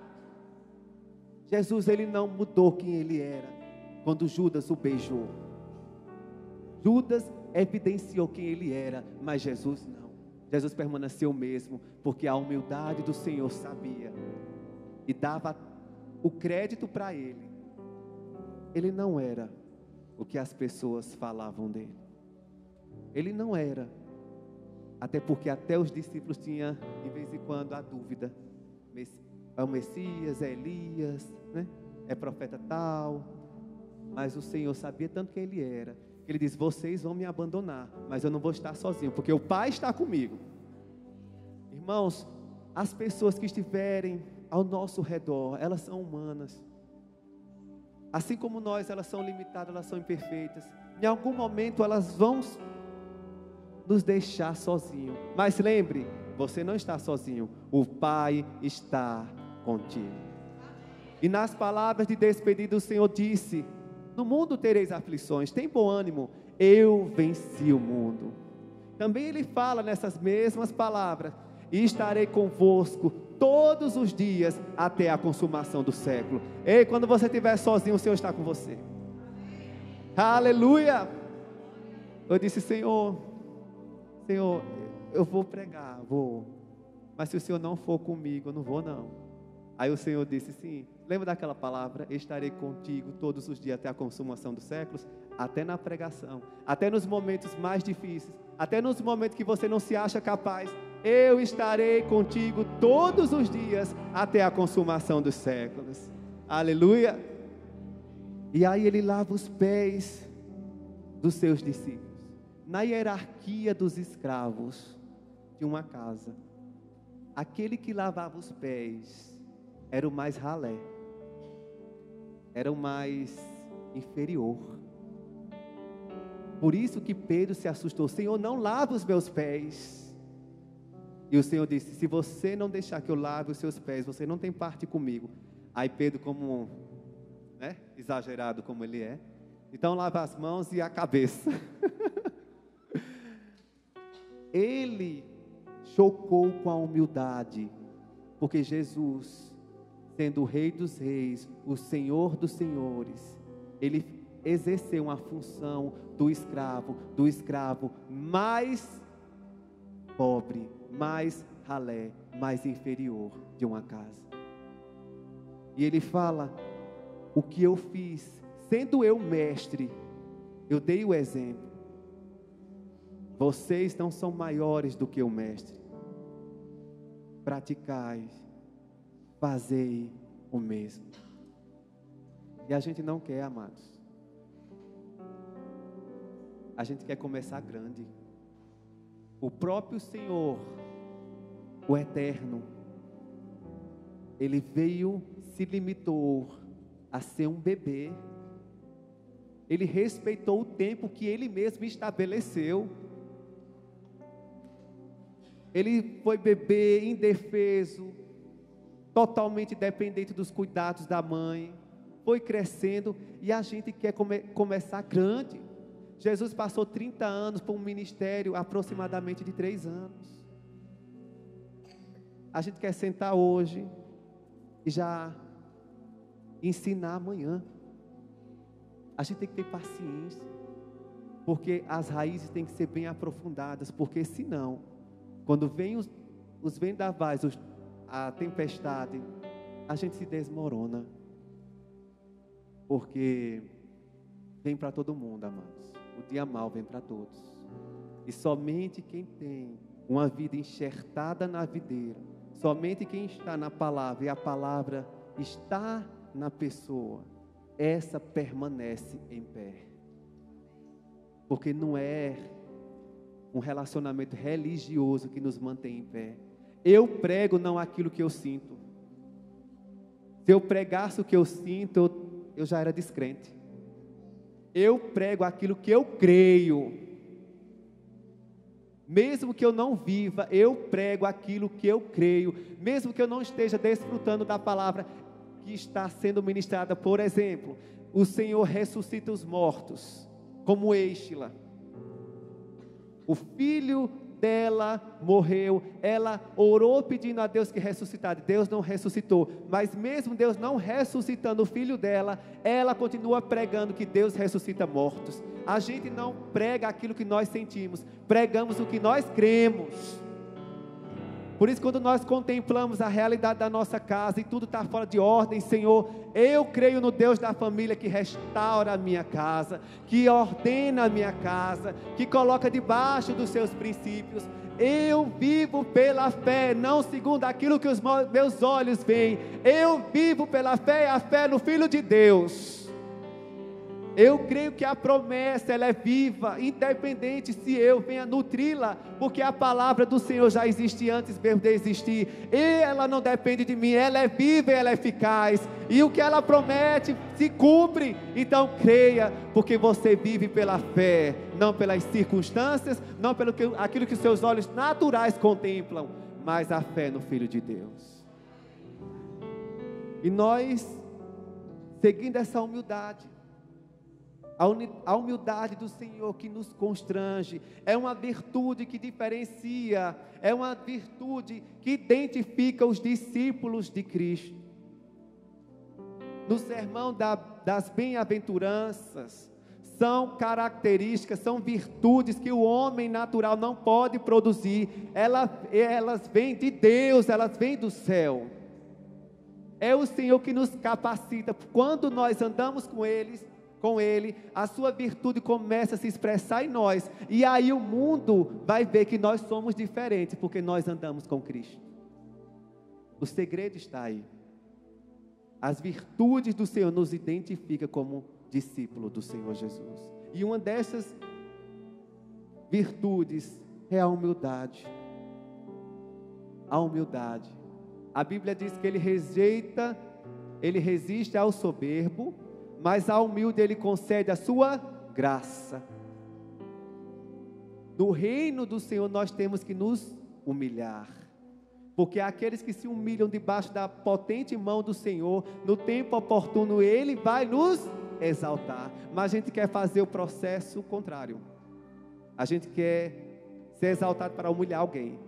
Jesus, ele não mudou quem ele era quando Judas o beijou. Judas evidenciou quem ele era, mas Jesus não. Jesus permaneceu o mesmo, porque a humildade do Senhor sabia e dava o crédito para ele. Ele não era o que as pessoas falavam dele. Ele não era, até porque até os discípulos tinham de vez em quando a dúvida: é o Messias, é Elias, né? É profeta tal. Mas o Senhor sabia tanto quem ele era. Ele diz: vocês vão me abandonar, mas eu não vou estar sozinho, porque o Pai está comigo. Irmãos, as pessoas que estiverem ao nosso redor, elas são humanas. Assim como nós, elas são limitadas, elas são imperfeitas. Em algum momento elas vão nos deixar sozinhos. Mas lembre, você não está sozinho. O Pai está contigo. E nas palavras de despedida o Senhor disse: no mundo tereis aflições, tem bom ânimo, eu venci o mundo. Também ele fala nessas mesmas palavras: e estarei convosco todos os dias até a consumação do século. Ei, quando você estiver sozinho, o Senhor está com você. Aleluia. Eu disse: Senhor, eu vou pregar, mas se o Senhor não for comigo, eu não vou não. Aí o Senhor disse, sim, lembra daquela palavra, estarei contigo todos os dias até a consumação dos séculos? Até na pregação, até nos momentos mais difíceis, até nos momentos que você não se acha capaz, eu estarei contigo todos os dias até a consumação dos séculos. Aleluia! E aí ele lava os pés dos seus discípulos. Na hierarquia dos escravos de uma casa, aquele que lavava os pés era o mais ralé, era o mais inferior. Por isso que Pedro se assustou, Senhor, não lava os meus pés. E o Senhor disse, se você não deixar que eu lave os seus pés, você não tem parte comigo. Aí Pedro, como exagerado como ele é, então lava as mãos e a cabeça. Ele chocou com a humildade, porque Jesus, sendo o Rei dos Reis, o Senhor dos Senhores, ele exerceu uma função do escravo mais pobre, mais ralé, mais inferior de uma casa. E ele fala, o que eu fiz, sendo eu mestre, eu dei o exemplo. Vocês não são maiores do que o mestre. Praticai, fazei o mesmo. E a gente não quer, amados. A gente quer começar grande. O próprio Senhor, o Eterno, Ele veio, se limitou a ser um bebê. Ele respeitou o tempo que Ele mesmo estabeleceu. Ele foi bebê, indefeso, totalmente dependente dos cuidados da mãe. Foi crescendo e a gente quer começar grande. Jesus passou 30 anos por um ministério aproximadamente de 3 anos. A gente quer sentar hoje e já ensinar amanhã. A gente tem que ter paciência, porque as raízes têm que ser bem aprofundadas, porque senão, quando vem os vendavais, a tempestade, a gente se desmorona, porque vem para todo mundo, amados. O dia mau vem para todos. E somente quem tem uma vida enxertada na videira, somente quem está na palavra, e a palavra está na pessoa, essa permanece em pé. Porque não é um relacionamento religioso que nos mantém em pé. Eu prego não aquilo que eu sinto. Se eu pregasse o que eu sinto, eu já era descrente. Eu prego aquilo que eu creio. Mesmo que eu não viva, eu prego aquilo que eu creio. Mesmo que eu não esteja desfrutando da palavra que está sendo ministrada. Por exemplo, o Senhor ressuscita os mortos, como Êxila. O filho dela morreu, ela orou pedindo a Deus que ressuscitasse, Deus não ressuscitou, mas mesmo Deus não ressuscitando o filho dela, ela continua pregando que Deus ressuscita mortos. A gente não prega aquilo que nós sentimos, pregamos o que nós cremos. Por isso, quando nós contemplamos a realidade da nossa casa e tudo está fora de ordem, Senhor, eu creio no Deus da família que restaura a minha casa, que ordena a minha casa, que coloca debaixo dos seus princípios. Eu vivo pela fé, não segundo aquilo que os meus olhos veem. Eu vivo pela fé e a fé no Filho de Deus. Eu creio que a promessa ela é viva, independente se eu venha nutri-la, porque a palavra do Senhor já existe antes mesmo de existir, e ela não depende de mim, ela é viva e ela é eficaz, e o que ela promete se cumpre. Então creia, porque você vive pela fé, não pelas circunstâncias, não pelo aquilo que os seus olhos naturais contemplam, mas a fé no Filho de Deus. E nós, seguindo essa humildade, a humildade do Senhor que nos constrange, é uma virtude que diferencia, é uma virtude que identifica os discípulos de Cristo. No sermão das bem-aventuranças, são características, são virtudes que o homem natural não pode produzir. Elas vêm de Deus, elas vêm do céu. É o Senhor que nos capacita. Quando nós andamos com Ele, a sua virtude começa a se expressar em nós. E aí o mundo vai ver que nós somos diferentes, porque nós andamos com Cristo. O segredo está aí. As virtudes do Senhor nos identificam como discípulo do Senhor Jesus. E uma dessas virtudes é a humildade. A humildade. A Bíblia diz que ele resiste ao soberbo, mas ao humilde ele concede a sua graça. No reino do Senhor nós temos que nos humilhar, porque aqueles que se humilham debaixo da potente mão do Senhor, no tempo oportuno Ele vai nos exaltar. Mas a gente quer fazer o processo contrário. A gente quer ser exaltado para humilhar alguém.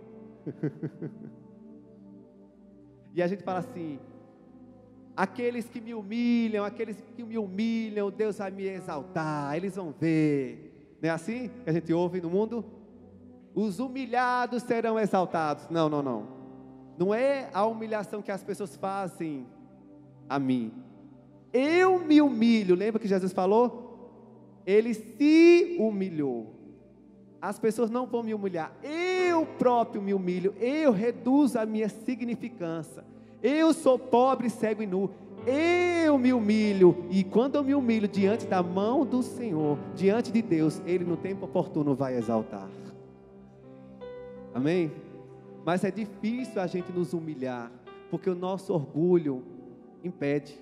E a gente fala assim: aqueles que me humilham, Deus vai me exaltar, eles vão ver. Não é assim que a gente ouve no mundo? Os humilhados serão exaltados. Não. Não é a humilhação que as pessoas fazem a mim. Eu me humilho. Lembra que Jesus falou? Ele se humilhou. As pessoas não vão me humilhar. Eu próprio me humilho. Eu reduzo a minha significância. Eu sou pobre, cego e nu. Eu me humilho. E quando eu me humilho diante da mão do Senhor, diante de Deus, Ele no tempo oportuno vai exaltar. Amém? Mas é difícil a gente nos humilhar, porque o nosso orgulho impede.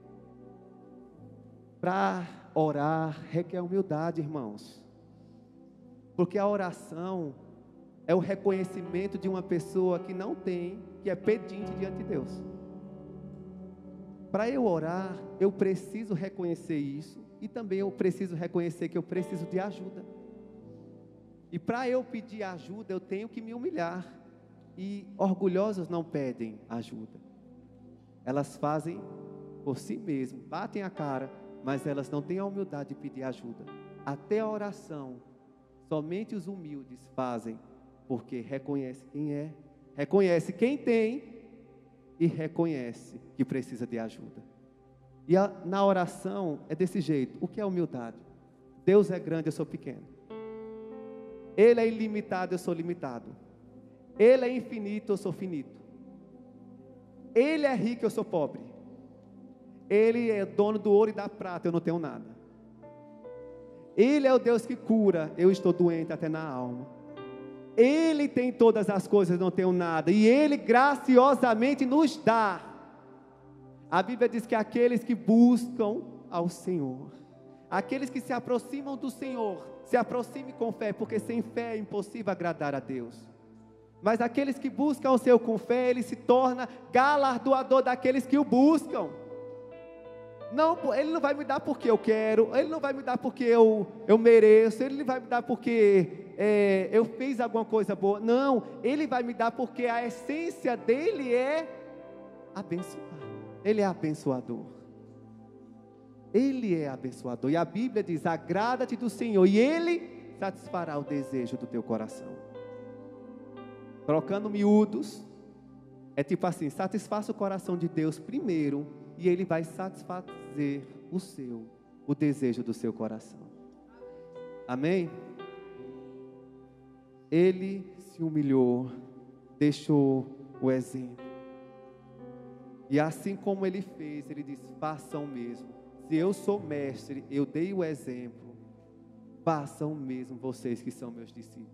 Para orar requer humildade, irmãos. Porque a oração é o reconhecimento de uma pessoa que não tem, que é pedinte diante de Deus. Para eu orar, eu preciso reconhecer isso, e também eu preciso reconhecer que eu preciso de ajuda. E para eu pedir ajuda, eu tenho que me humilhar. E orgulhosos não pedem ajuda. Elas fazem por si mesmas, batem a cara, mas elas não têm a humildade de pedir ajuda. Até a oração, somente os humildes fazem, porque reconhece quem é, reconhece quem tem e reconhece que precisa de ajuda. E na oração é desse jeito. O que é humildade? Deus é grande, eu sou pequeno. Ele é ilimitado, eu sou limitado. Ele é infinito, eu sou finito. Ele é rico, eu sou pobre. Ele é dono do ouro e da prata, eu não tenho nada. Ele é o Deus que cura, eu estou doente até na alma. Ele tem todas as coisas, não tenho nada. E Ele graciosamente nos dá. A Bíblia diz que aqueles que buscam ao Senhor, aqueles que se aproximam do Senhor, se aproxime com fé, porque sem fé é impossível agradar a Deus. Mas aqueles que buscam o Senhor com fé, Ele se torna galardoador daqueles que o buscam. Não, Ele não vai me dar porque eu quero, Ele não vai me dar porque eu mereço, Ele não vai me dar porque eu fiz alguma coisa boa. Não, Ele vai me dar porque a essência dEle é abençoar. Ele é abençoador. Ele é abençoador. E a Bíblia diz: agrada-te do Senhor e Ele satisfará o desejo do teu coração. Trocando miúdos, é tipo assim: satisfaça o coração de Deus primeiro, e Ele vai satisfazer o desejo do seu coração. Amém? Ele se humilhou, deixou o exemplo. E assim como Ele fez, Ele diz: façam o mesmo. Se eu sou mestre, eu dei o exemplo, façam o mesmo vocês que são meus discípulos.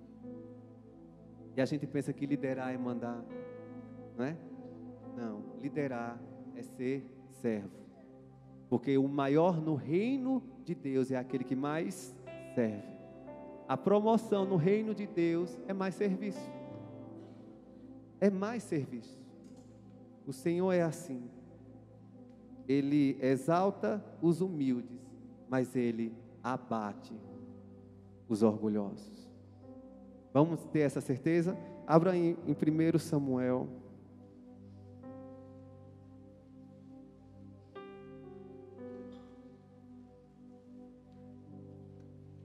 E a gente pensa que liderar é mandar, não é? Não, liderar é ser servo. Porque o maior no reino de Deus é aquele que mais serve. A promoção no reino de Deus é mais serviço. É mais serviço. O Senhor é assim. Ele exalta os humildes, mas Ele abate os orgulhosos. Vamos ter essa certeza? Abra em 1 Samuel.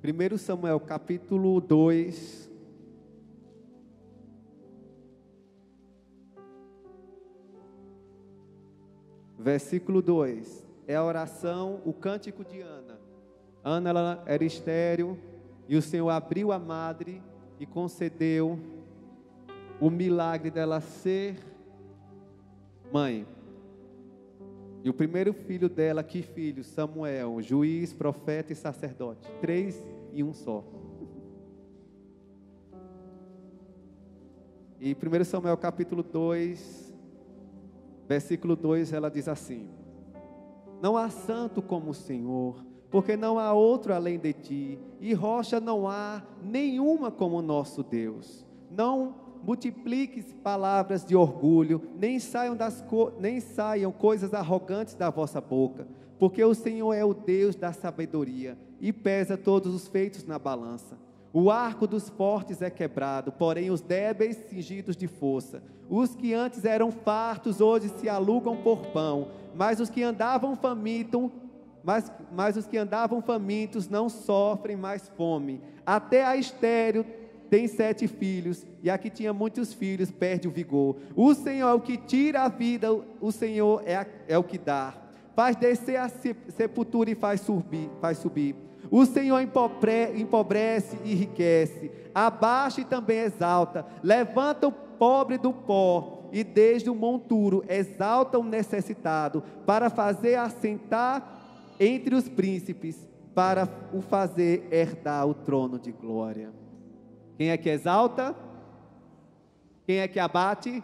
1 Samuel capítulo 2, versículo 2, é a oração, o cântico de Ana. Ana, ela era estéril, e o Senhor abriu a madre e concedeu o milagre dela ser mãe. E o primeiro filho dela, que filho? Samuel, juiz, profeta e sacerdote. 3 em um só. E 1 Samuel capítulo 2, versículo 2, ela diz assim: não há santo como o Senhor, porque não há outro além de ti, e rocha não há nenhuma como o nosso Deus. Não multipliques palavras de orgulho, nem saiam coisas arrogantes da vossa boca, porque o Senhor é o Deus da sabedoria, e pesa todos os feitos na balança. O arco dos fortes é quebrado, porém os débeis cingidos de força. Os que antes eram fartos, hoje se alugam por pão, mas os que andavam famintos não sofrem mais fome. Até a estéril tem 7 filhos, e a que tinha muitos filhos perde o vigor. O Senhor é o que tira a vida, o Senhor é o que dá. Faz descer a sepultura e faz subir. O Senhor empobrece e enriquece, abaixa e também exalta, levanta o pobre do pó, e desde o monturo exalta o necessitado, para fazer assentar entre os príncipes, para o fazer herdar o trono de glória. Quem é que exalta? Quem é que abate?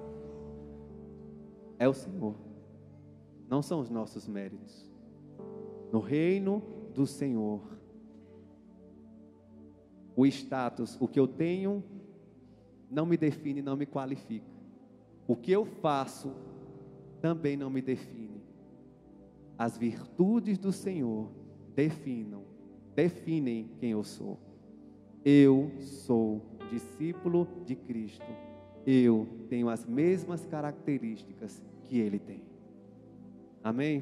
É o Senhor. Não são os nossos méritos. No reino do Senhor, o status, o que eu tenho, não me define, não me qualifica. O que eu faço também não me define. As virtudes do Senhor definem quem eu sou. Eu sou discípulo de Cristo. Eu tenho as mesmas características que Ele tem. Amém?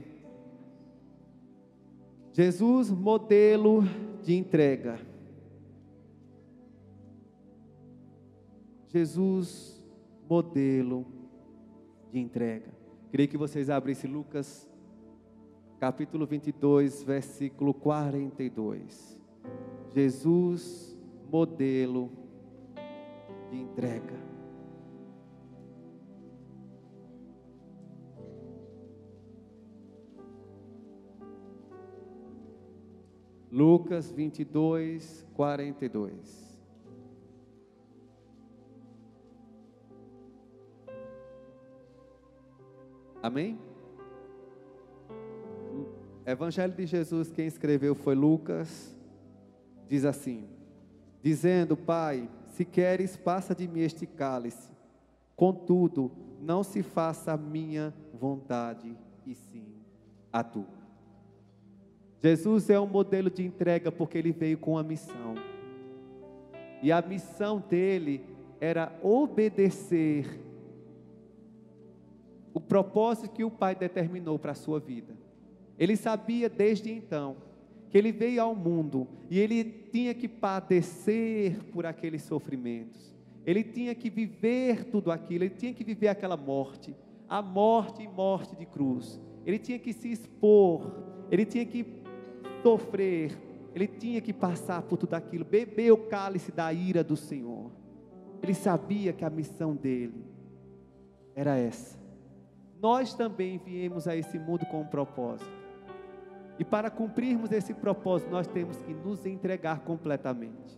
Jesus, modelo de entrega. Jesus, modelo de entrega. Queria que vocês abrissem Lucas, capítulo 22, versículo 42. Jesus, modelo de entrega. Lucas 22, 42. Amém? Evangelho de Jesus, quem escreveu foi Lucas. Diz assim: dizendo: Pai, se queres, passa de mim este cálice, contudo, não se faça a minha vontade, e sim a tua. Jesus é um modelo de entrega porque Ele veio com a missão. E a missão dele era obedecer o propósito que o Pai determinou para a sua vida. Ele sabia desde então que Ele veio ao mundo e Ele tinha que padecer por aqueles sofrimentos. Ele tinha que viver tudo aquilo, Ele tinha que viver aquela morte, a morte e morte de cruz. Ele tinha que se expor, Ele tinha que sofrer, Ele tinha que passar por tudo aquilo, beber o cálice da ira do Senhor. Ele sabia que a missão dele era essa. Nós também viemos a esse mundo com um propósito, e para cumprirmos esse propósito, nós temos que nos entregar completamente.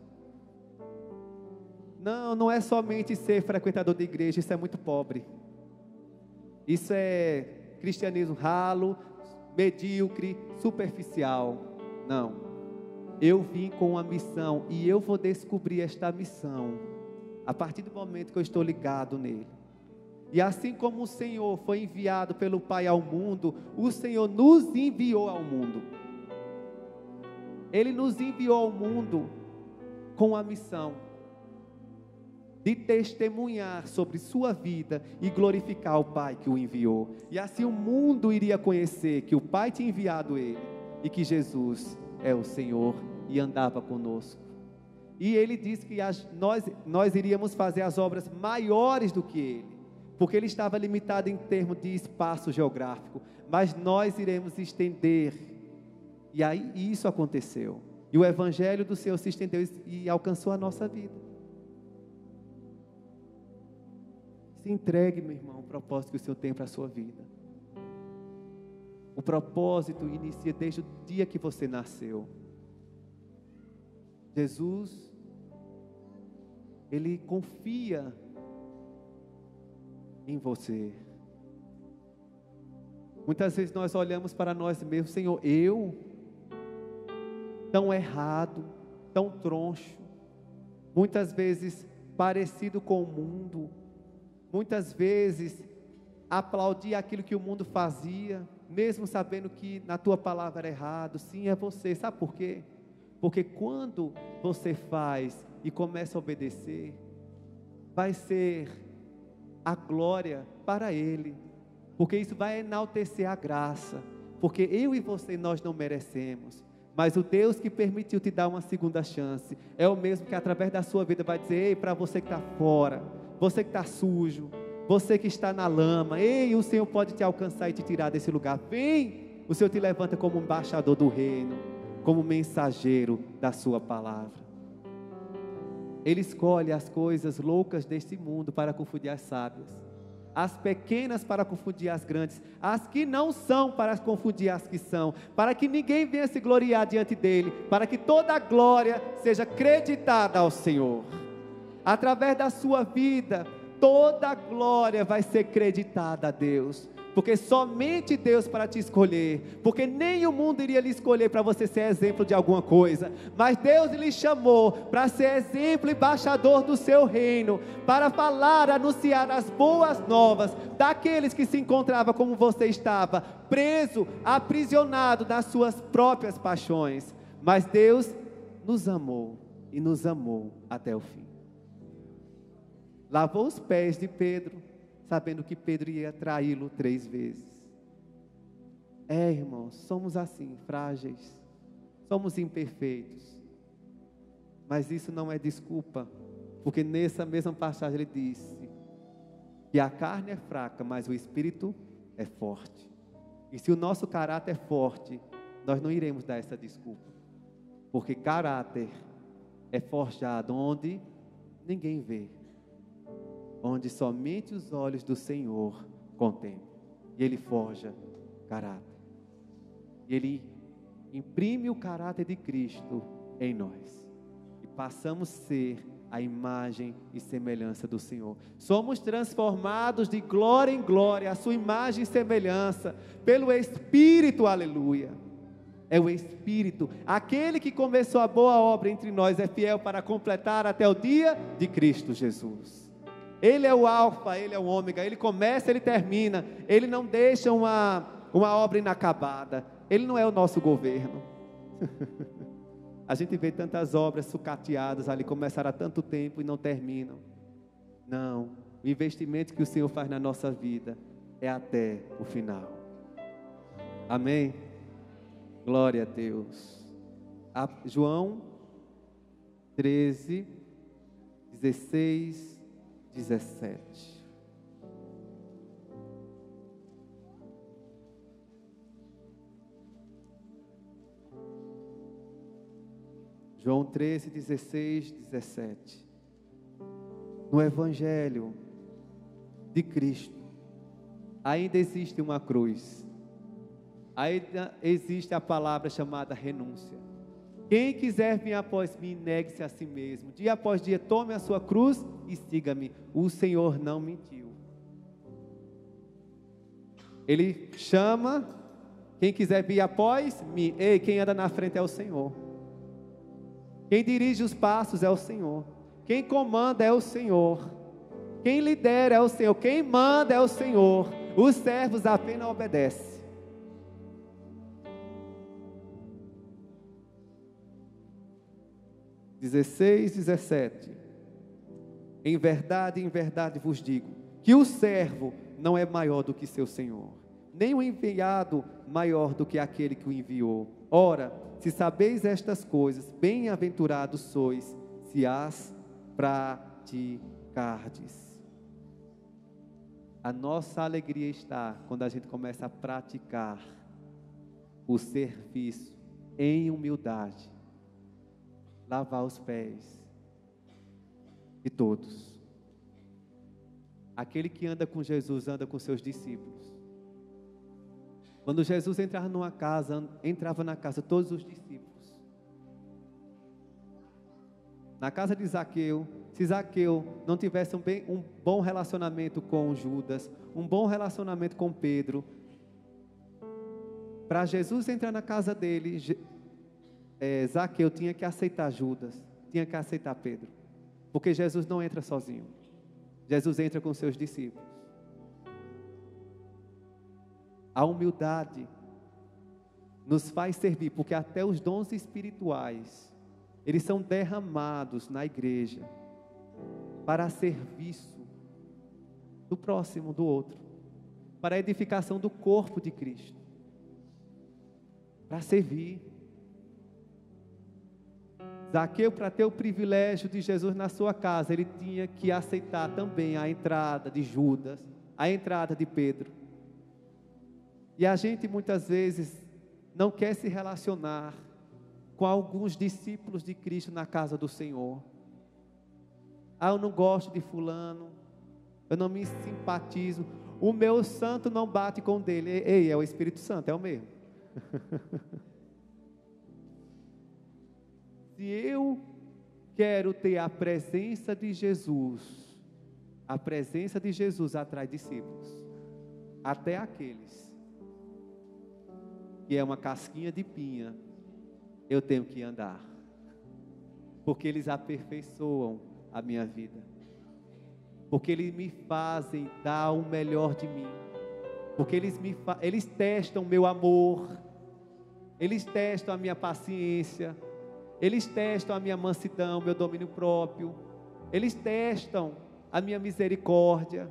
Não é somente ser frequentador de igreja, isso é muito pobre, isso é cristianismo ralo, medíocre, superficial. Não, eu vim com uma missão, e eu vou descobrir esta missão a partir do momento que eu estou ligado nele. E assim como o Senhor foi enviado pelo Pai ao mundo, o Senhor nos enviou ao mundo. Ele nos enviou ao mundo com a missão de testemunhar sobre sua vida e glorificar o Pai que o enviou. E assim o mundo iria conhecer que o Pai tinha enviado ele e que Jesus é o Senhor e andava conosco. E Ele disse que nós iríamos fazer as obras maiores do que Ele, porque Ele estava limitado em termos de espaço geográfico, mas nós iremos estender. E aí isso aconteceu, e o Evangelho do Senhor se estendeu e alcançou a nossa vida. Se entregue, meu irmão, o propósito que o Senhor tem para a sua vida. O propósito inicia desde o dia que você nasceu. Jesus, Ele confia em você. Muitas vezes nós olhamos para nós mesmos: Senhor, eu, tão errado, tão troncho, muitas vezes parecido com o mundo, muitas vezes aplaudir aquilo que o mundo fazia, mesmo sabendo que na tua palavra era errado. Sim, é você. Sabe por quê? Porque quando você faz e começa a obedecer, vai ser a glória para Ele, porque isso vai enaltecer a graça, porque eu e você, nós não merecemos, mas o Deus que permitiu te dar uma segunda chance, é o mesmo que através da sua vida vai dizer: ei, para você que está fora, você que está sujo, você que está na lama, ei, o Senhor pode te alcançar e te tirar desse lugar. Vem, o Senhor te levanta como embaixador do reino, como mensageiro da sua palavra. Ele escolhe as coisas loucas deste mundo para confundir as sábias, as pequenas para confundir as grandes, as que não são para confundir as que são, para que ninguém venha se gloriar diante dele, para que toda a glória seja creditada ao Senhor. Através da sua vida, toda a glória vai ser creditada a Deus, porque somente Deus para te escolher, porque nem o mundo iria lhe escolher para você ser exemplo de alguma coisa, mas Deus lhe chamou para ser exemplo e embaixador do seu reino, para falar, anunciar as boas novas daqueles que se encontravam como você estava, preso, aprisionado nas suas próprias paixões. Mas Deus nos amou e nos amou até o fim. Lavou os pés de Pedro, sabendo que Pedro ia traí-lo 3 vezes. Irmãos, somos assim, frágeis, somos imperfeitos, mas isso não é desculpa, porque nessa mesma passagem ele disse que a carne é fraca, mas o espírito é forte. E se o nosso caráter é forte, nós não iremos dar essa desculpa, porque caráter é forjado onde ninguém vê, onde somente os olhos do Senhor contemplam. E Ele forja caráter, e Ele imprime o caráter de Cristo em nós, e passamos a ser a imagem e semelhança do Senhor. Somos transformados de glória em glória, a sua imagem e semelhança, pelo Espírito. Aleluia. É o Espírito, aquele que começou a boa obra entre nós é fiel para completar até o dia de Cristo Jesus. Ele é o alfa, Ele é o ômega, Ele começa, Ele termina, Ele não deixa uma obra inacabada, Ele não é o nosso governo. A gente vê tantas obras sucateadas ali, começaram há tanto tempo e não terminam. Não, o investimento que o Senhor faz na nossa vida é até o final. Amém? Glória a Deus. João 13, 16, 17. João 13, 16, 17. No Evangelho de Cristo, ainda existe uma cruz, ainda existe a palavra chamada renúncia. Quem quiser vir após mim, negue-se a si mesmo, dia após dia, tome a sua cruz e siga-me. O Senhor não mentiu. Ele chama quem quiser vir após mim. Ei, quem anda na frente é o Senhor. Quem dirige os passos é o Senhor. Quem comanda é o Senhor. Quem lidera é o Senhor. Quem manda é o Senhor. Os servos apenas obedecem. (16, 17) em verdade vos digo, que o servo não é maior do que seu Senhor, nem o enviado maior do que aquele que o enviou. Ora, se sabeis estas coisas, bem-aventurados sois, se as praticardes. A nossa alegria está quando a gente começa a praticar o serviço em humildade, lavar os pés de todos. Aquele que anda com Jesus anda com seus discípulos. Quando Jesus entrava numa casa, entrava na casa todos os discípulos. Na casa de Zaqueu, se Zaqueu não tivesse um bom relacionamento com Judas, um bom relacionamento com Pedro, para Jesus entrar na casa dele, Zaqueu tinha que aceitar Judas, tinha que aceitar Pedro, porque Jesus não entra sozinho, Jesus entra com seus discípulos. A humildade nos faz servir, porque até os dons espirituais, eles são derramados na igreja para serviço do próximo, do outro, para a edificação do corpo de Cristo, para servir. Zaqueu, para ter o privilégio de Jesus na sua casa, ele tinha que aceitar também a entrada de Judas, a entrada de Pedro. E a gente muitas vezes não quer se relacionar com alguns discípulos de Cristo na casa do Senhor. Eu não gosto de fulano, eu não me simpatizo, o meu santo não bate com o dele. Ei, é o Espírito Santo, é o mesmo. Se eu quero ter a presença de Jesus atrai discípulos, até aqueles que é uma casquinha de pinha, eu tenho que andar, porque eles aperfeiçoam a minha vida, porque eles me fazem dar o melhor de mim, porque eles testam o meu amor, eles testam a minha paciência, eles testam a minha mansidão, meu domínio próprio, eles testam a minha misericórdia,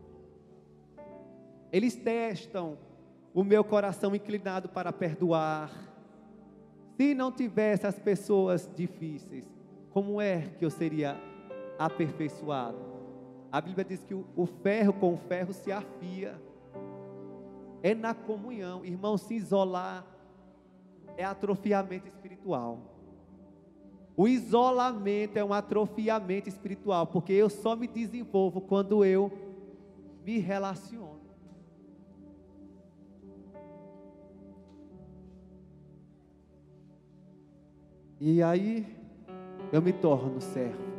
eles testam o meu coração inclinado para perdoar. Se não tivesse as pessoas difíceis, como é que eu seria aperfeiçoado? A Bíblia diz que o ferro com o ferro se afia. É na comunhão, irmão. Se isolar é atrofiamento espiritual. O isolamento é um atrofiamento espiritual, porque eu só me desenvolvo quando eu me relaciono. E aí eu me torno servo.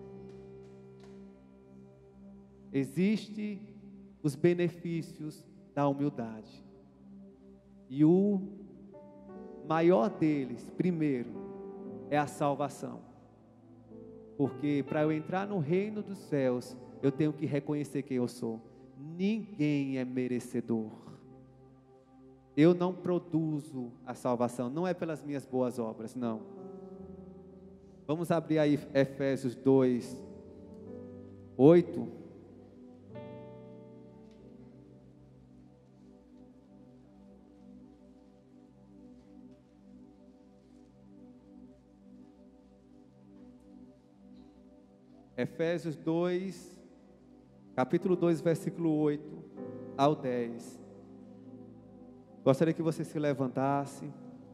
Existem os benefícios da humildade. E o maior deles, primeiro, é a salvação. Porque para eu entrar no reino dos céus, eu tenho que reconhecer quem eu sou. Ninguém é merecedor. Eu não produzo a salvação, não é pelas minhas boas obras, não. Vamos abrir aí Efésios 2, 8. Efésios 2, capítulo 2, versículo 8 ao 10. Gostaria que você se levantasse.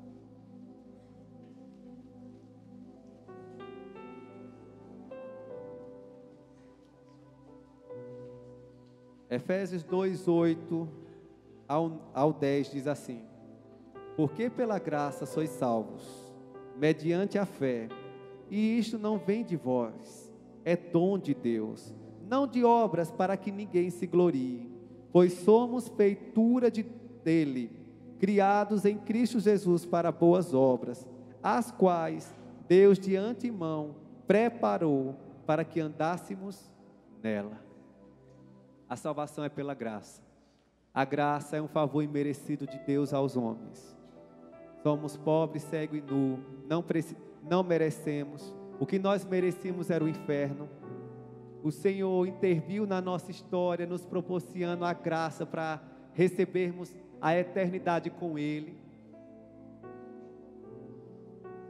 Efésios 2, 8 ao 10 diz assim: porque pela graça sois salvos, mediante a fé, e isto não vem de vós, é dom de Deus, não de obras para que ninguém se glorie, pois somos feitura dele, criados em Cristo Jesus para boas obras, as quais Deus de antemão preparou para que andássemos nela. A salvação é pela graça. A graça é um favor imerecido de Deus aos homens. Somos pobres, cegos e nu, não merecemos. O que nós merecíamos era o inferno. O Senhor interviu na nossa história, nos proporcionando a graça para recebermos a eternidade com Ele.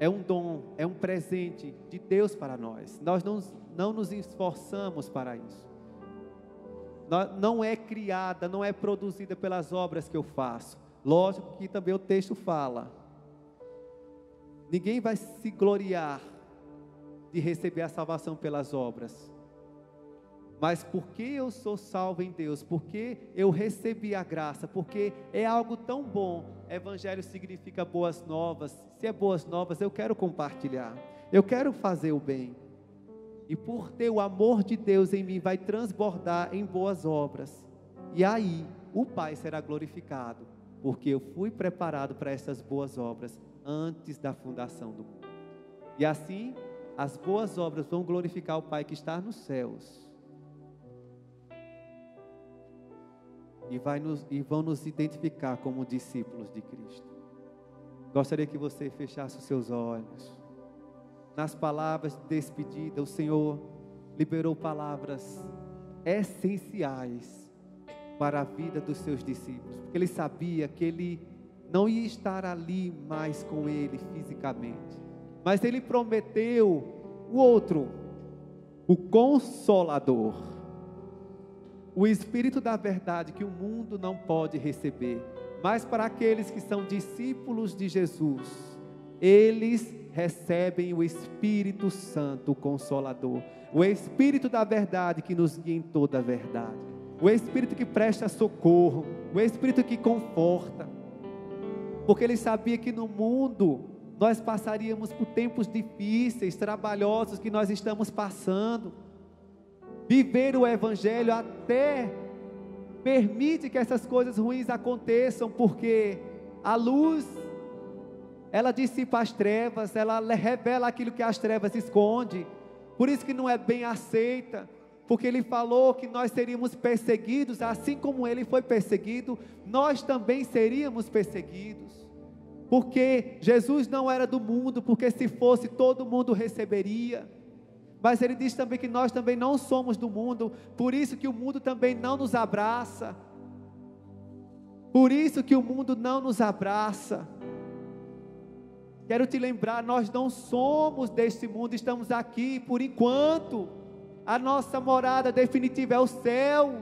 é um dom, é um presente de Deus para nós. Nós não nos esforçamos para isso. Não é criada, não é produzida pelas obras que eu faço. Lógico que também o texto fala. Ninguém vai se gloriar de receber a salvação pelas obras. Mas porque eu sou salvo em Deus, porque eu recebi a graça, porque é algo tão bom. Evangelho significa boas novas. Se é boas novas, eu quero compartilhar. Eu quero fazer o bem. E por ter o amor de Deus em mim, vai transbordar em boas obras. E aí, o Pai será glorificado, porque eu fui preparado para essas boas obras antes da fundação do mundo. E assim, as boas obras vão glorificar o Pai que está nos céus. E vão nos identificar como discípulos de Cristo. Gostaria que você fechasse os seus olhos. Nas palavras de despedida, o Senhor liberou palavras essenciais para a vida dos seus discípulos, porque Ele sabia que Ele não ia estar ali mais com Ele fisicamente, mas Ele prometeu o outro, o Consolador, o Espírito da verdade que o mundo não pode receber, mas para aqueles que são discípulos de Jesus, eles recebem o Espírito Santo, o Consolador, o Espírito da verdade que nos guia em toda a verdade, o Espírito que presta socorro, o Espírito que conforta, porque Ele sabia que no mundo nós passaríamos por tempos difíceis, trabalhosos que nós estamos passando. Viver o Evangelho até permite que essas coisas ruins aconteçam, porque a luz, ela dissipa as trevas, ela revela aquilo que as trevas esconde. Por isso que não é bem aceita, porque Ele falou que nós seríamos perseguidos, assim como Ele foi perseguido, nós também seríamos perseguidos, porque Jesus não era do mundo, porque se fosse todo mundo receberia. Mas Ele diz também que nós também não somos do mundo, por isso que o mundo também não nos abraça. Por isso que o mundo não nos abraça. Quero te lembrar, nós não somos deste mundo, estamos aqui por enquanto. A nossa morada definitiva é o céu.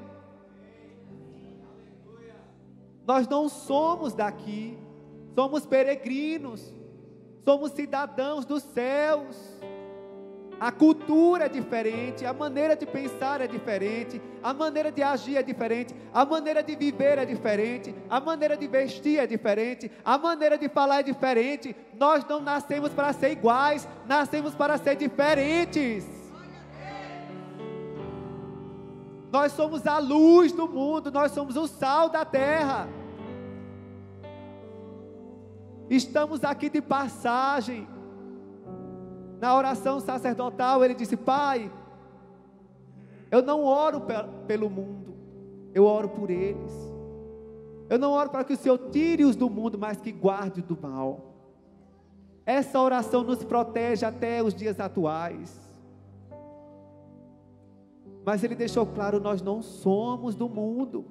Nós não somos daqui, somos peregrinos, somos cidadãos dos céus. A cultura é diferente, a maneira de pensar é diferente, a maneira de agir é diferente, a maneira de viver é diferente, a maneira de vestir é diferente, a maneira de falar é diferente. Nós não nascemos para ser iguais, nascemos para ser diferentes. Nós somos a luz do mundo, nós somos o sal da terra. Estamos aqui de passagem. Na oração sacerdotal ele disse: Pai, eu não oro pelo mundo, eu oro por eles. Eu não oro para que o Senhor tire-os do mundo, mas que guarde do mal. Essa oração nos protege até os dias atuais. Mas ele deixou claro, nós não somos do mundo.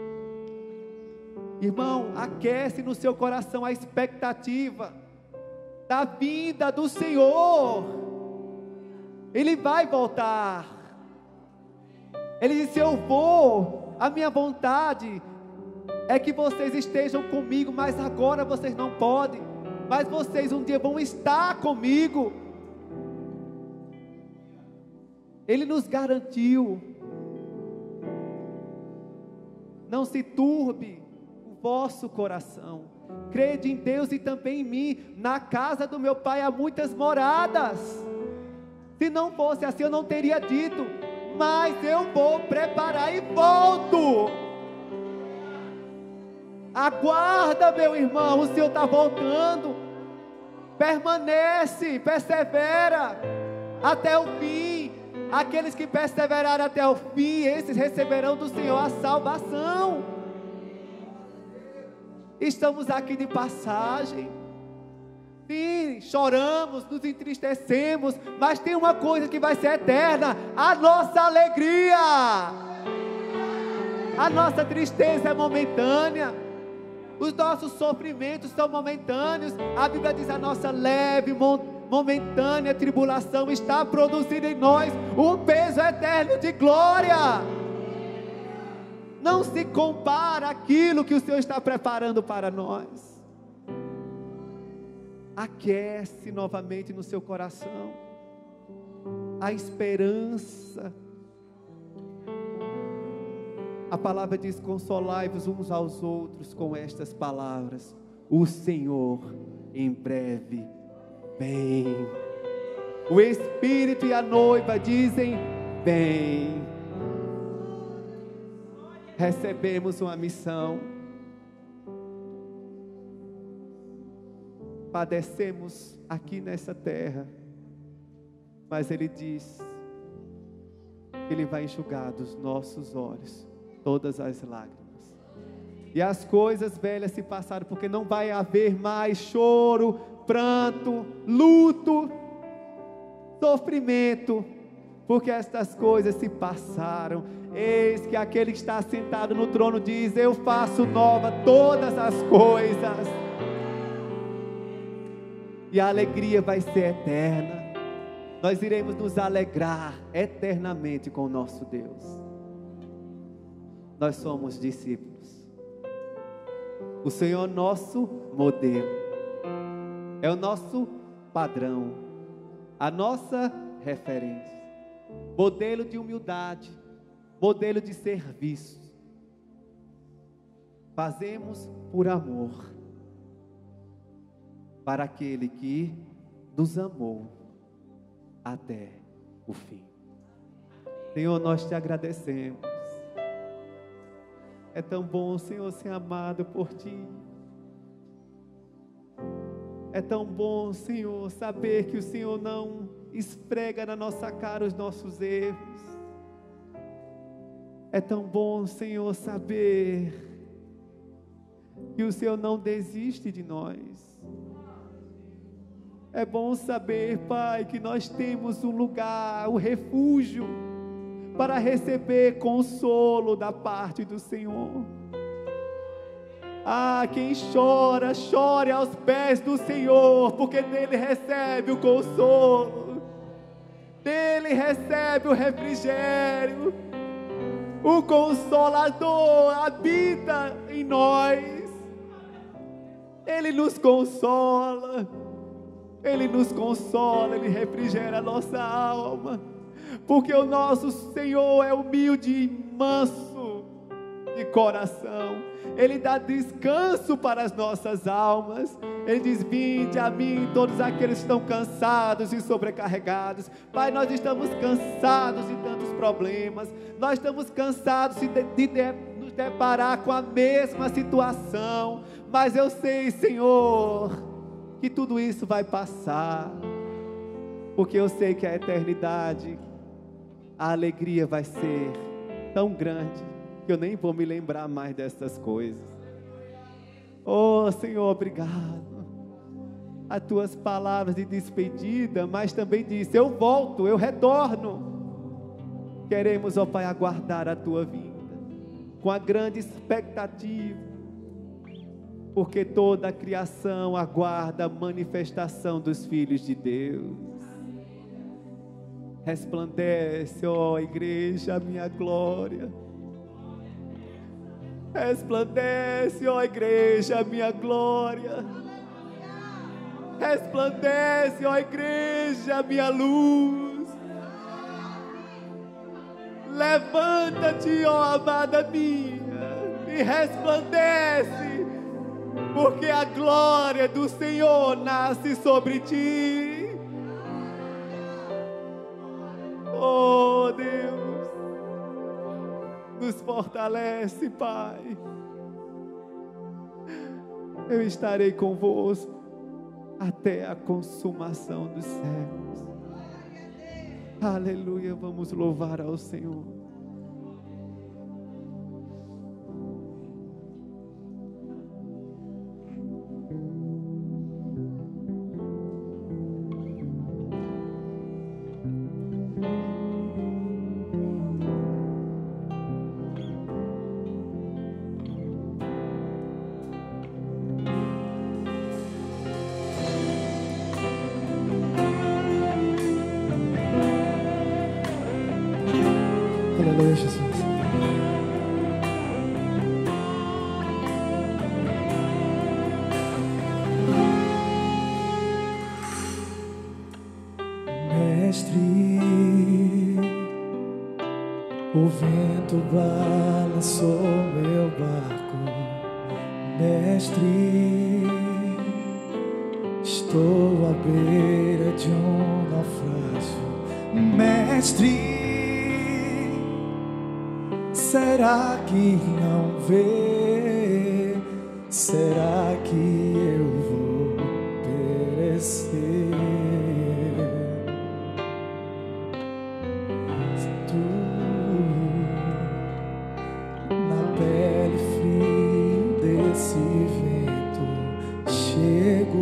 Irmão, aquece no seu coração a expectativa da vinda do Senhor. Ele vai voltar. Ele disse: eu vou, a minha vontade é que vocês estejam comigo, mas agora vocês não podem, mas vocês um dia vão estar comigo. Ele nos garantiu. Não se turbe o vosso coração. Crede em Deus e também em mim. Na casa do meu Pai há muitas moradas. Se não fosse assim, eu não teria dito. Mas eu vou preparar e volto. Aguarda, meu irmão, o Senhor está voltando. Permanece, persevera até o fim. Aqueles que perseverarem até o fim, esses receberão do Senhor a salvação. Estamos aqui de passagem. Sim, choramos, nos entristecemos, mas tem uma coisa que vai ser eterna: a nossa alegria. A nossa tristeza é momentânea. Os nossos sofrimentos são momentâneos. A Bíblia diz: a nossa leve, momentânea tribulação está produzindo em nós um peso eterno de glória. Não se compara aquilo que o Senhor está preparando para nós. Aquece novamente no seu coração a esperança. A palavra diz: consolai-vos uns aos outros com estas palavras: o Senhor em breve vem. O Espírito e a noiva dizem: vem. Recebemos uma missão. Padecemos aqui nessa terra, mas Ele diz que Ele vai enxugar dos nossos olhos todas as lágrimas, e as coisas velhas se passaram, porque não vai haver mais choro, pranto, luto, sofrimento, porque estas coisas se passaram. Eis que aquele que está sentado no trono diz: eu faço nova todas as coisas. E a alegria vai ser eterna. Nós iremos nos alegrar eternamente com o nosso Deus. Nós somos discípulos. O Senhor é o nosso modelo, é o nosso padrão, a nossa referência, modelo de humildade, modelo de serviço. Fazemos por amor, para aquele que nos amou até o fim. Senhor, nós te agradecemos. É tão bom, Senhor, ser amado por Ti. É tão bom, Senhor, saber que o Senhor não esfrega na nossa cara os nossos erros. É tão bom, Senhor, saber que o Senhor não desiste de nós. É bom saber, Pai, que nós temos um lugar, um refúgio, para receber consolo da parte do Senhor. Ah, quem chora, chore aos pés do Senhor, porque nele recebe o consolo, nele recebe o refrigério. O Consolador habita em nós. Ele nos consola, Ele nos consola, Ele refrigera a nossa alma, porque o nosso Senhor é humilde e manso de coração. Ele dá descanso para as nossas almas. Ele diz: vinde a mim todos aqueles que estão cansados e sobrecarregados. Pai, nós estamos cansados de tantos problemas, nós estamos cansados de nos deparar com a mesma situação, mas eu sei, Senhor, que tudo isso vai passar, porque eu sei que a eternidade, a alegria vai ser tão grande, que eu nem vou me lembrar mais dessas coisas. Oh, Senhor, obrigado. As tuas palavras de despedida, mas também disse: eu volto, eu retorno. Queremos, ó Pai, aguardar a tua vinda com a grande expectativa, porque toda a criação aguarda a manifestação dos filhos de Deus. Resplandece, ó igreja, a minha glória. Resplandece, ó igreja, a minha glória. Resplandece, ó igreja, a minha luz. Levanta-te, ó amada minha, e resplandece, porque a glória do Senhor nasce sobre ti. Oh Deus, nos fortalece, Pai. Eu estarei convosco até a consumação dos séculos. Aleluia, vamos louvar ao Senhor. Jesus. Mestre, o vento balançou meu barco. Mestre, estou à beira de um naufrágio. Mestre, será que não vê? Será que eu vou perecer? Na pele frio desse vento, chego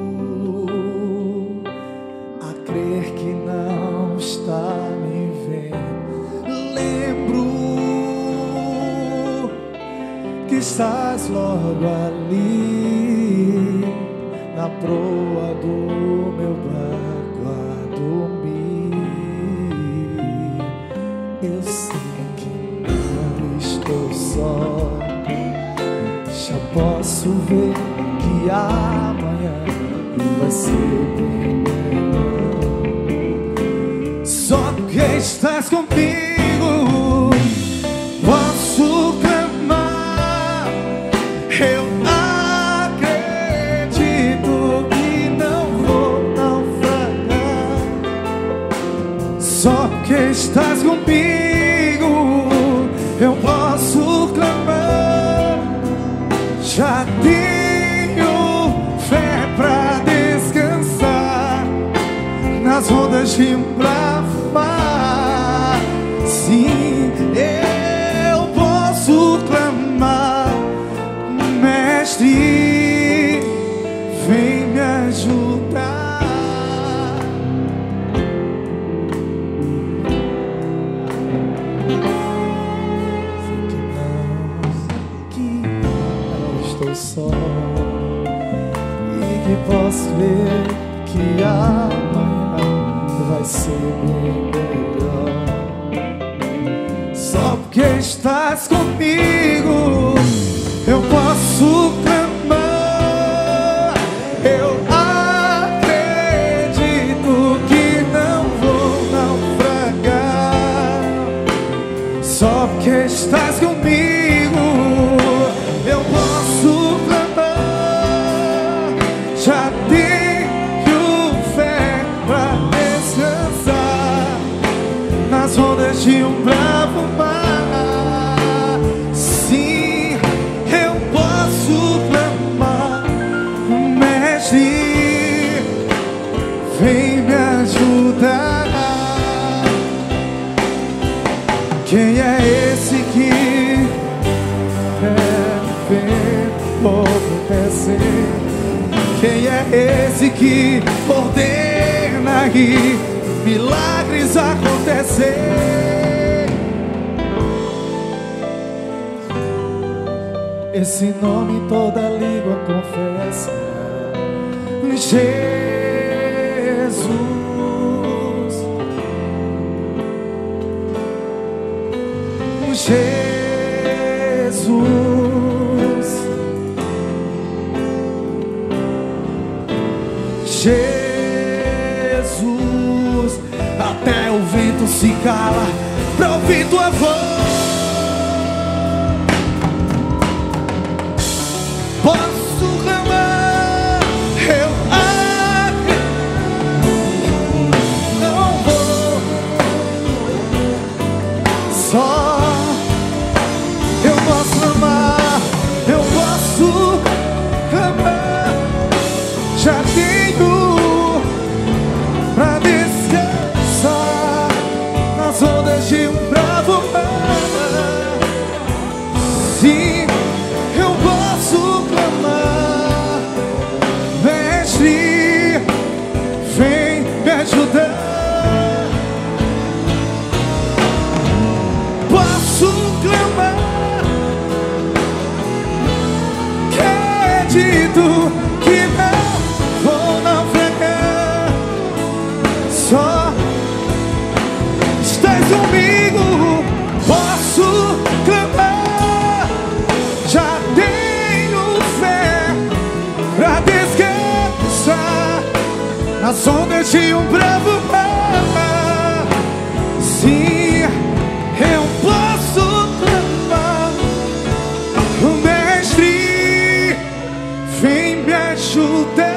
a crer que não está me vendo. Lembro que estás logo ali, na proa do meu barco a dormir. Eu sei que não estou só, já posso ver que amanhã vai ser bem melhor. Só que estás comigo, posso clamar. Eu acredito que não vou naufragar. Só que estás comigo, eu posso clamar. Já tenho fé pra descansar nas ondas de um bravo mar. Sim, eu posso clamar. Mestre, vem me ajudar. Estou só e que posso ver que amanhã vai ser bem melhor. Só porque estás comigo, eu posso clamar. Eu acredito que não vou naufragar. Só porque estás comigo, eu posso clamar. Já tenho fé pra descansar nas ondas de um bravo mar. Sim, eu posso clamar. Mestre, vem me ajudar. Quem é esse que obedecer? Quem é esse que ordena que milagres acontecer? Esse nome toda língua confessa: Jesus, Jesus, Jesus. Até o vento se cala pra ouvir tua voz. Posso clamar, eu acredito, não vou. Só eu posso clamar, eu posso clamar. Já tenho pra descansar nas ondas de um bravo mar. Sim, eu posso clamar. Mestre, vem me ajudar. Posso clamar. Acredito que não vou naufragar. Só estás comigo. nas ondas de um bravo mar. Sim, eu posso clamar. O Mestre vem me ajudar.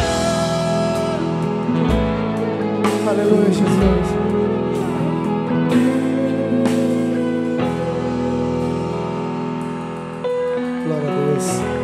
Aleluia, Jesus. Glória a Deus.